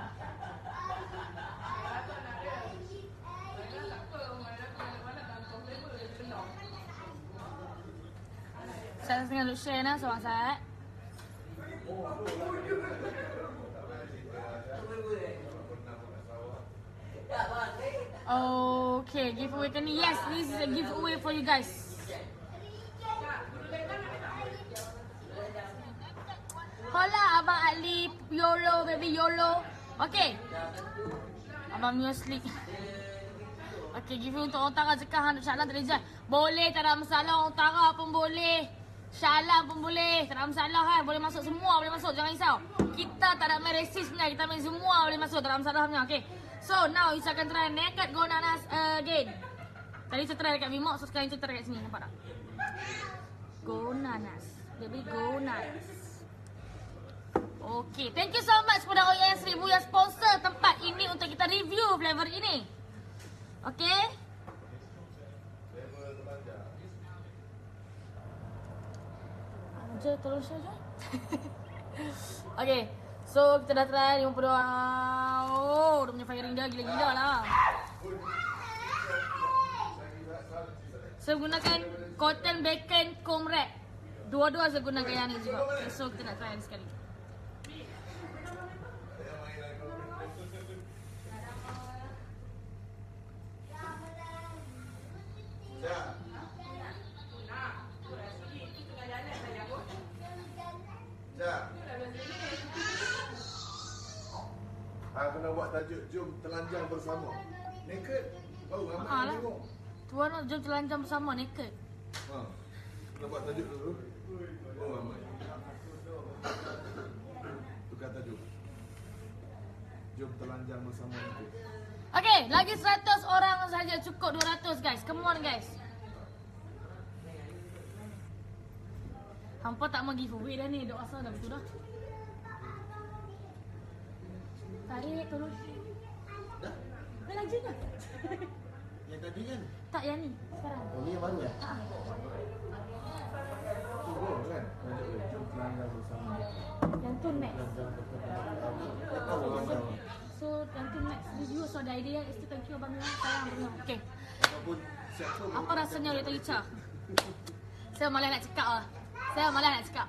Saya tengah duk share nah seorang saya. Okay, giveaway kan ni. Yes, this is a giveaway for you guys. Hola Abang Ali, YOLO baby YOLO. Okay. Abang Musli. Okay, giveaway untuk orang Tara cekah untuk Syahlan tak ada. Boleh, tak ada masalah. Orang Tara pun boleh. Syahlan pun boleh. Tak ada masalah kan. Boleh masuk semua, boleh masuk. Jangan risau. Kita tak ada main resist punya. Kita main semua boleh masuk. Tak ada masalah punya. Okay. So, now you akan try Naked Go Nanas again. Tadi saya try dekat Vimox. So, sekarang saya try dekat sini. Nampak tak? Go Nanas. Baby, Go Nanas. Okay. Thank you so much kepada O Y S seribu yang sponsor tempat ini untuk kita review flavor ini. Okay. Je, tolong share je. Okay. So, kita dah try lima puluh dua. Oh, dia punya firing dah gila-gila lah. Saya gunakan cotton bacon comb wrap. Dua-dua saya gunakan yang ni juga. Okay, so, kita nak try yang sekali. Aku nak buat tajuk jom telanjang bersama. Naked. Tahu ramai Ah, yang lah. tengok. Tuan nak jom telanjang bersama Naked. Ha. Nak buat tajuk dulu. Oh ramai. Tukar tajuk. Jom telanjang bersama Naked. Okay, lagi seratus orang saja, cukup dua ratus guys. Come on guys. Hampa tak mau giveaway dah ni. Dok asal dah betul dah. Tarik tolong. Dah? Dah lagi ke? Yang tadi kan? Tak, yang ni. Sekarang. Oh, ni yang baru ya? Ha. Tunggu kan? Tajuk dia jom telanjang bersama. Yang tu next. Tak tahu orang. So, yang tu next review. So, ada idea. Isti thank you Abang Mila. Sayang Abang Mila. Okay. Ataupun siapa Apa rasanya oleh Talica? Saya malah nak cakap lah. Saya malah nak cakap.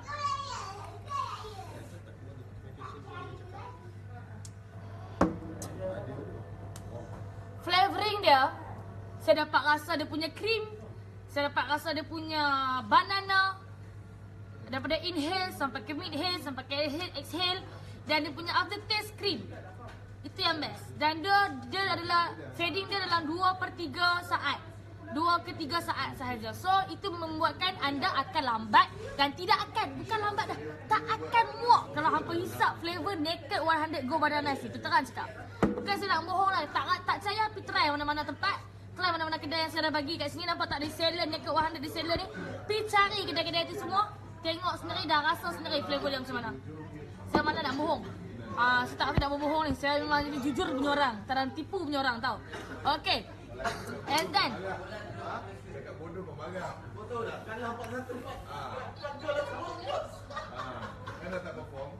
Flavoring dia, saya dapat rasa dia punya krim. Saya dapat rasa dia punya banana. Daripada inhale sampai ke midhale sampai ke exhale. Dan dia punya aftertaste cream. Itu yang best. Dan dia dia adalah fading dia dalam dua per tiga saat. dua ke tiga saat sahaja. So itu membuatkan anda akan lambat dan tidak akan, bukan lambat dah, tak akan muak kalau hampa hisap flavor Naked one hundred Go Badan Nasi. Itu terang cakap. Bukan saya nak bohong lah. Tak tak percaya, pergi try mana-mana tempat. Try mana-mana kedai yang saya dah bagi kat sini. Nampak tak ada seller Naked one hundred di seller ni. Pergi cari kedai-kedai itu semua. Tengok sendiri dah, rasa sendiri flavor dia macam mana. Saya mana nak bohong. Ah, saya tak nak berbohong ni. Saya memang jadi jujur punya orang. Tak ada tipu punya orang tau. Okay. And then Cakap bodoh kau marah. Betul tak? Kan nampak satu. Ah. Kan jual lah semua bos. Ah. Kan dah tak perform.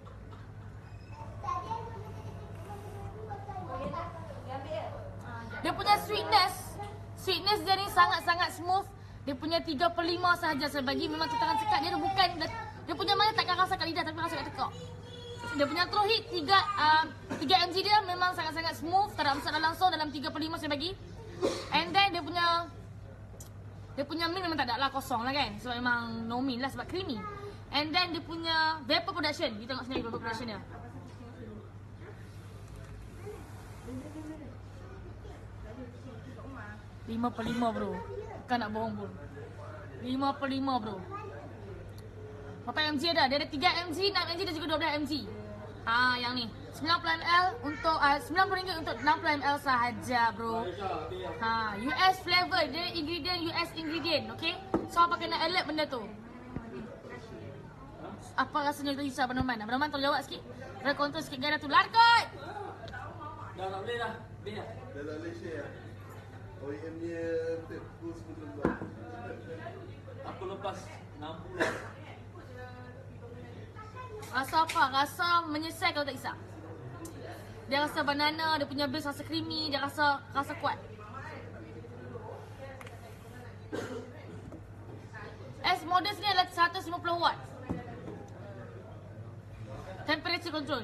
dia punya sweetness, sweetness dia ni sangat-sangat smooth. Dia punya tiga per lima sahaja saya bagi. Memang terang cakap dia bukan, dia punya mana takkan rasa kat lidah tapi rasa kat tekak. Dia punya throw hit tiga uh, tiga mg dia memang sangat-sangat smooth. Tak ada masalah langsung dalam tiga per lima saya bagi. And then dia punya Dia punya min memang tak ada lah, kosong lah kan. Sebab memang no min lah sebab creamy. And then dia punya vapor production. Kita tengok sendiri vapor production dia. lima per lima bro. Bukan nak bohong bro. lima per lima bro. Berapa mg dah? Dia ada tiga mg, enam mg dan juga dua belas mg. Ha, yang ni sembilan puluh mililiter untuk uh, sembilan puluh ringgit untuk enam puluh mililiter sahaja bro. Ha, U S flavor, dia ingredient U S ingredient, okey? So apa kena alert benda tu? Apa rasanya tu Isa Abang-Noman? Abang-Noman tolong jawab sikit. Ada kontrol sikit gara tu. Lari kot! Dah tak boleh dah. Boleh dah. Dah tak boleh share lah. O E M dia full semua terlepas. Aku lepas enam puluh. Rasa apa? Rasa menyesal kalau tak isap. Dia rasa banana, dia punya base rasa creamy, dia rasa rasa kuat. S modus ni adalah seratus lima puluh watt. Temperature control.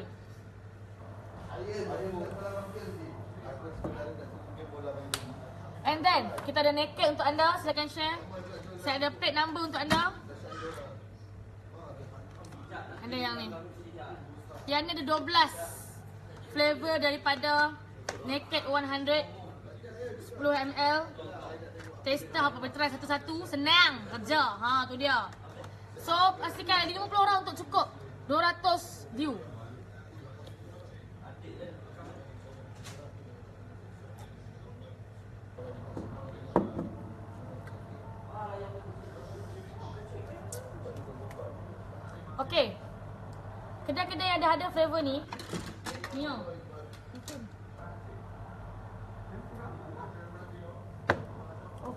And then kita ada Naked untuk anda, silakan share. Saya ada plate number untuk anda. Ada yang ni. Yang ni ada dua belas flavor daripada Naked one hundred, sepuluh mililiter. Tester apa boleh try satu-satu. Senang kerja. Ha, tu dia. So pastikan ada lima puluh orang untuk cukup dua ratus view. Okey. Kedai-kedai yang dah ada flavor ni. Ni oh. Oh.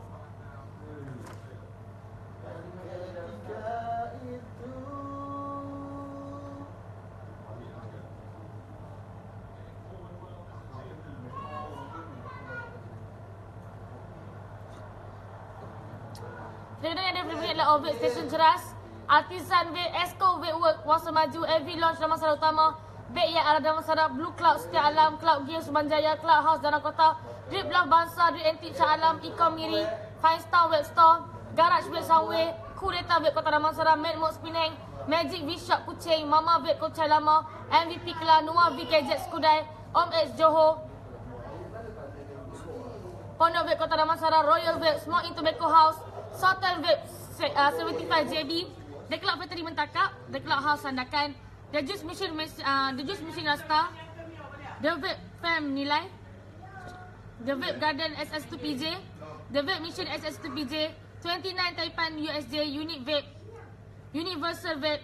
Kedai yang ada flavor ni adalah Ovid Station Ceras, Artisan Vape, Esco Vape Work, Kuasa Maju, A V Launch dalam masalah utama, Vape yang ada dalam masalah, Blue Cloud, Setia Alam, Cloud Gear, Subanjaya, Cloud House, Danau Kota, Drip Love Bansa, Drip Antique, Shah Alam, Ecom Miri, Fine Star Vape Store, Garage Vape Soundway, Cool Data Vape Kota Damansara, Mad Mode Penang, Magic V Shop Kuching, Mama Vape Kochai Lama, M V P Kelah, Noah V K Jet Skudai, Om X Johor, Pondok Vape Kota Damansara, Royal Vape, Smoke In Tobacco House, Sotel Vape uh, tujuh puluh lima J B, The Cloud Factory Mentakap, The Cloud House Sandakan, The Juice Machine uh, The Juice Machine Rasta, The Vape Fam Nilai, The Vape Garden S S two P J, The Vape Mission S S two P J, twenty-nine Taipan U S J, Unique Vape, Universal Vape,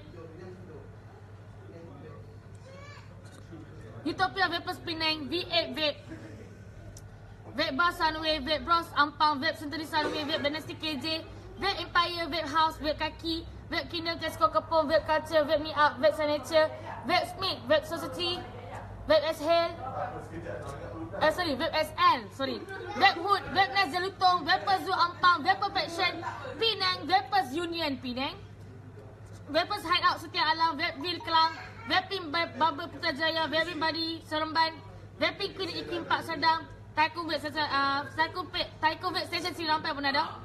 Utopia Vapers Penang, V eight Vape, Vape Bar Sunway, Vape Bros Ampang, Vape Century Sunway, Vape Dynasty K J, Vape Empire, Vape House, Vape Kaki, Vape Kingdom, Tesco Kepong, Vape Culture, Vape Me Up, Vape Signature, Vape Smith, Vape Society, Vape Exhale, eh sorry, Vape S L, sorry, Vape Hood, Vape Nest Jelutong, Vapers Zoo Ampang, Vapor Faction, Penang, Vapers Union Penang, Vapers Hideout Setia Alam, Vape Ville Kelang, Vaping Bubble Putrajaya, Vaping Body Seremban, Vaping Queen Ikim Pak Sedang, Taiko Vape uh, Taiko Taiko Vape Station Sri Rampai pun ada.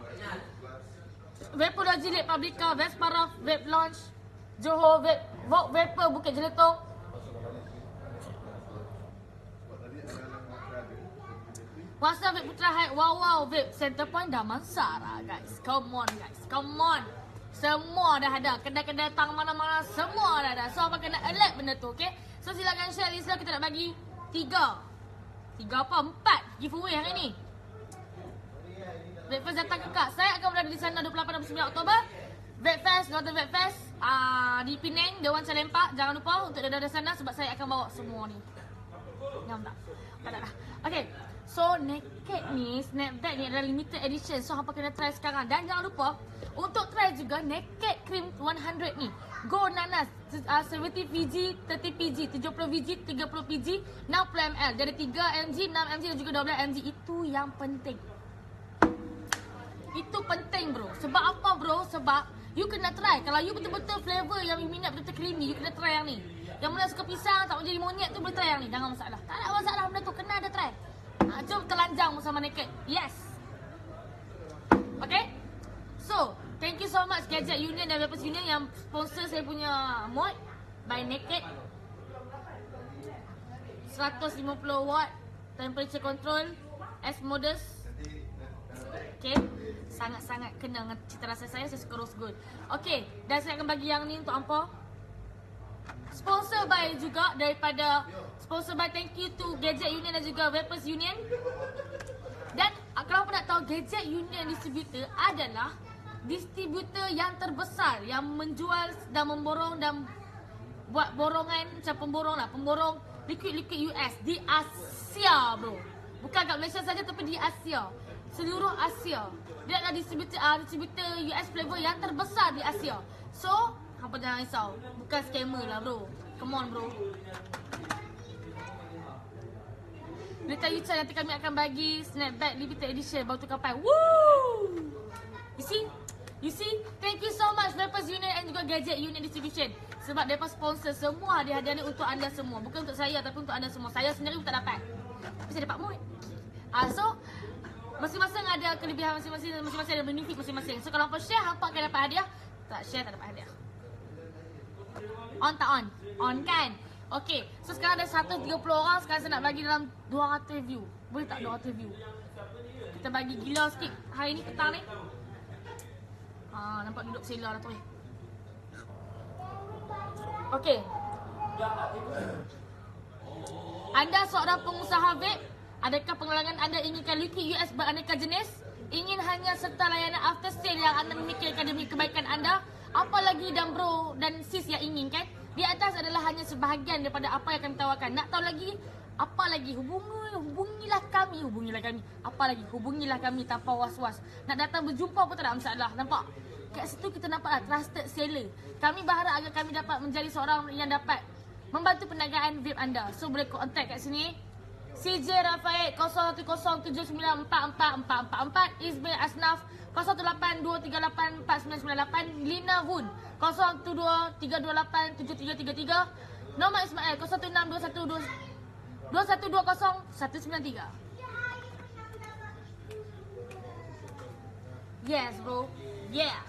Vapor Jilit Pabrika, Vesparov, Vape Launch, Johor Vape, Vogue Vapor Bukit Jelutong, What's up vape Putra Hype? Wow wow vape Center Point Damansara guys. Come on guys. Come on. Semua dah ada. Kedai-kedai tang mana-mana semua dah ada. So apa kena alert benda tu, okay? So silakan share list lah. Kita nak bagi tiga. Tiga apa? Empat giveaway hari ni. Vape Fest datang ke Kak. Saya akan berada di sana dua puluh lapan dan dua puluh sembilan Oktober. Vape Fest, Northern Vape Fest uh, di Penang, Dewan Salempak. Jangan lupa untuk ada di sana sebab saya akan bawa semua ni. Ngam tak? Tak tak dah. Okay. So Naked ni, Snapback ni adalah limited edition. So hampa kena try sekarang. Dan jangan lupa untuk try juga Naked Cream seratus ni. Go Nanas uh, tujuh puluh V G, tiga puluh P G, tujuh puluh V G, tiga puluh P G, enam puluh mililiter. Jadi tiga milligram, enam milligram dan juga dua belas milligram. Itu yang penting. Itu penting bro. Sebab apa bro? Sebab you kena try. Kalau you betul-betul flavor yang you minat betul-betul creamy, you kena try yang ni. Yang mula suka pisang, tak mau jadi monyet tu boleh try yang ni. Jangan masalah. Tak ada masalah benda tu. Kena ada try. Ha, jom telanjang bersama Naked. Yes. Okay. So, thank you so much Gadget Union dan Vapers Union yang sponsor saya punya mod by Naked. seratus lima puluh watt temperature control S modus. Okay. Sangat-sangat kena dengan cita rasa saya. Saya suka rose gold. Okay. Dan saya akan bagi yang ni untuk hampa. Sponsor by juga daripada sponsor by, thank you to Gadget Union dan juga Vapers Union. Dan kalau apa nak tahu, Gadget Union Distributor adalah distributor yang terbesar yang menjual dan memborong dan buat borongan macam pemborong lah, pemborong liquid-liquid U S di Asia bro. Bukan kat Malaysia saja tapi di Asia. Seluruh Asia. Dia adalah distributor uh, distributor U S flavor yang terbesar di Asia. So, hampa jangan risau. Bukan scammer lah bro. Come on bro. Berita Yucha, nanti kami akan bagi Snapback limited edition baru tukar pai. Woo! You see? You see? Thank you so much Vapers Union and juga Gadget Union Distribution. Sebab mereka sponsor semua hadiah-hadiah ni untuk anda semua. Bukan untuk saya tapi untuk anda semua. Saya sendiri pun tak dapat. Tapi saya dapat mood. Uh, so, masing-masing ada kelebihan masing-masing, masing-masing ada benefit masing-masing. So kalau hampa share, hampa akan dapat hadiah. Tak share, tak dapat hadiah. On tak on? On kan? Okay, so sekarang ada seratus tiga puluh orang. Sekarang saya nak bagi dalam dua ratus view. Boleh tak dua ratus view? Kita bagi gila sikit hari ni, petang ni. Haa, nampak duduk selah dah tu eh. Okay. Anda seorang pengusaha vape, adakah pengelangan anda inginkan liquid U S beraneka jenis? Ingin hanya serta layanan after sale yang anda memikirkan demi kebaikan anda? Apa lagi dan bro dan sis yang inginkan? Di atas adalah hanya sebahagian daripada apa yang kami tawarkan. Nak tahu lagi? Apa lagi? Hubungi, hubungilah kami. Hubungilah kami. Apa lagi? Hubungilah kami tanpa was-was. Nak datang berjumpa pun tak ada masalah. Nampak? Kat situ kita nampaklah trusted seller. Kami berharap agar kami dapat menjadi seorang yang dapat membantu perniagaan vape anda. So boleh contact kat sini. C J Rafael kosong satu kosong tujuh sembilan empat empat empat empat empat. Ismail Asnaf kosong satu lapan dua tiga lapan empat sembilan sembilan lapan. Lina Wun kosong satu dua tiga dua lapan tujuh tiga tiga tiga. Norma Ismail kosong satu enam dua satu dua dua satu dua kosong satu sembilan tiga. Yes bro. Yeah.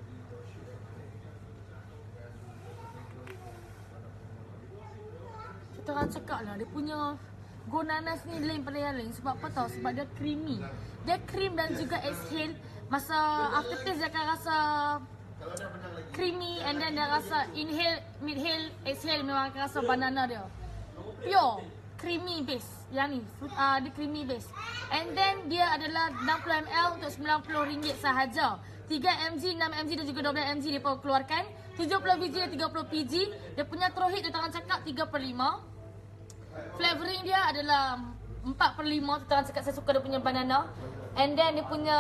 Kita orang cakap lah, dia punya Go Nanas ni lain pada yang lain. Sebab apa tau? Sebab dia creamy. Dia cream dan juga exhale. Masa aftertaste dia akan rasa creamy. And then dia rasa inhale, midhale, exhale memang akan rasa banana dia. Pure creamy base. Yang ni, uh, dia creamy base. And then dia adalah enam puluh mililiter untuk sembilan puluh ringgit sahaja. tiga milligram, enam milligram dan juga dua belas milligram dia pun keluarkan. tujuh puluh V G dan tiga puluh P G. Dia punya throw hit tu tangan cakap tiga per lima. Flavoring dia adalah empat per lima. Tu tangan cakap saya suka dia punya banana. And then dia punya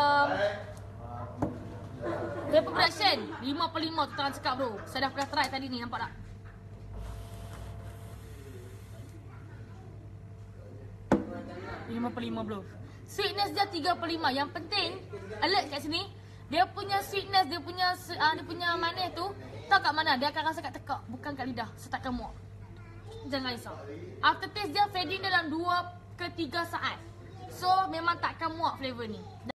vapor production lima per lima tu tangan cakap bro. Saya dah pernah try tadi ni, nampak tak? lima per lima bro. Sweetness dia tiga per lima. Yang penting alert kat sini. Dia punya sweetness, dia punya uh, dia punya manis tu tahu kat mana? Dia akan rasa kat tekak, bukan kat lidah. So takkan muak. Jangan risau. Aftertaste dia fading dalam dua ke tiga saat. So memang takkan muak flavor ni.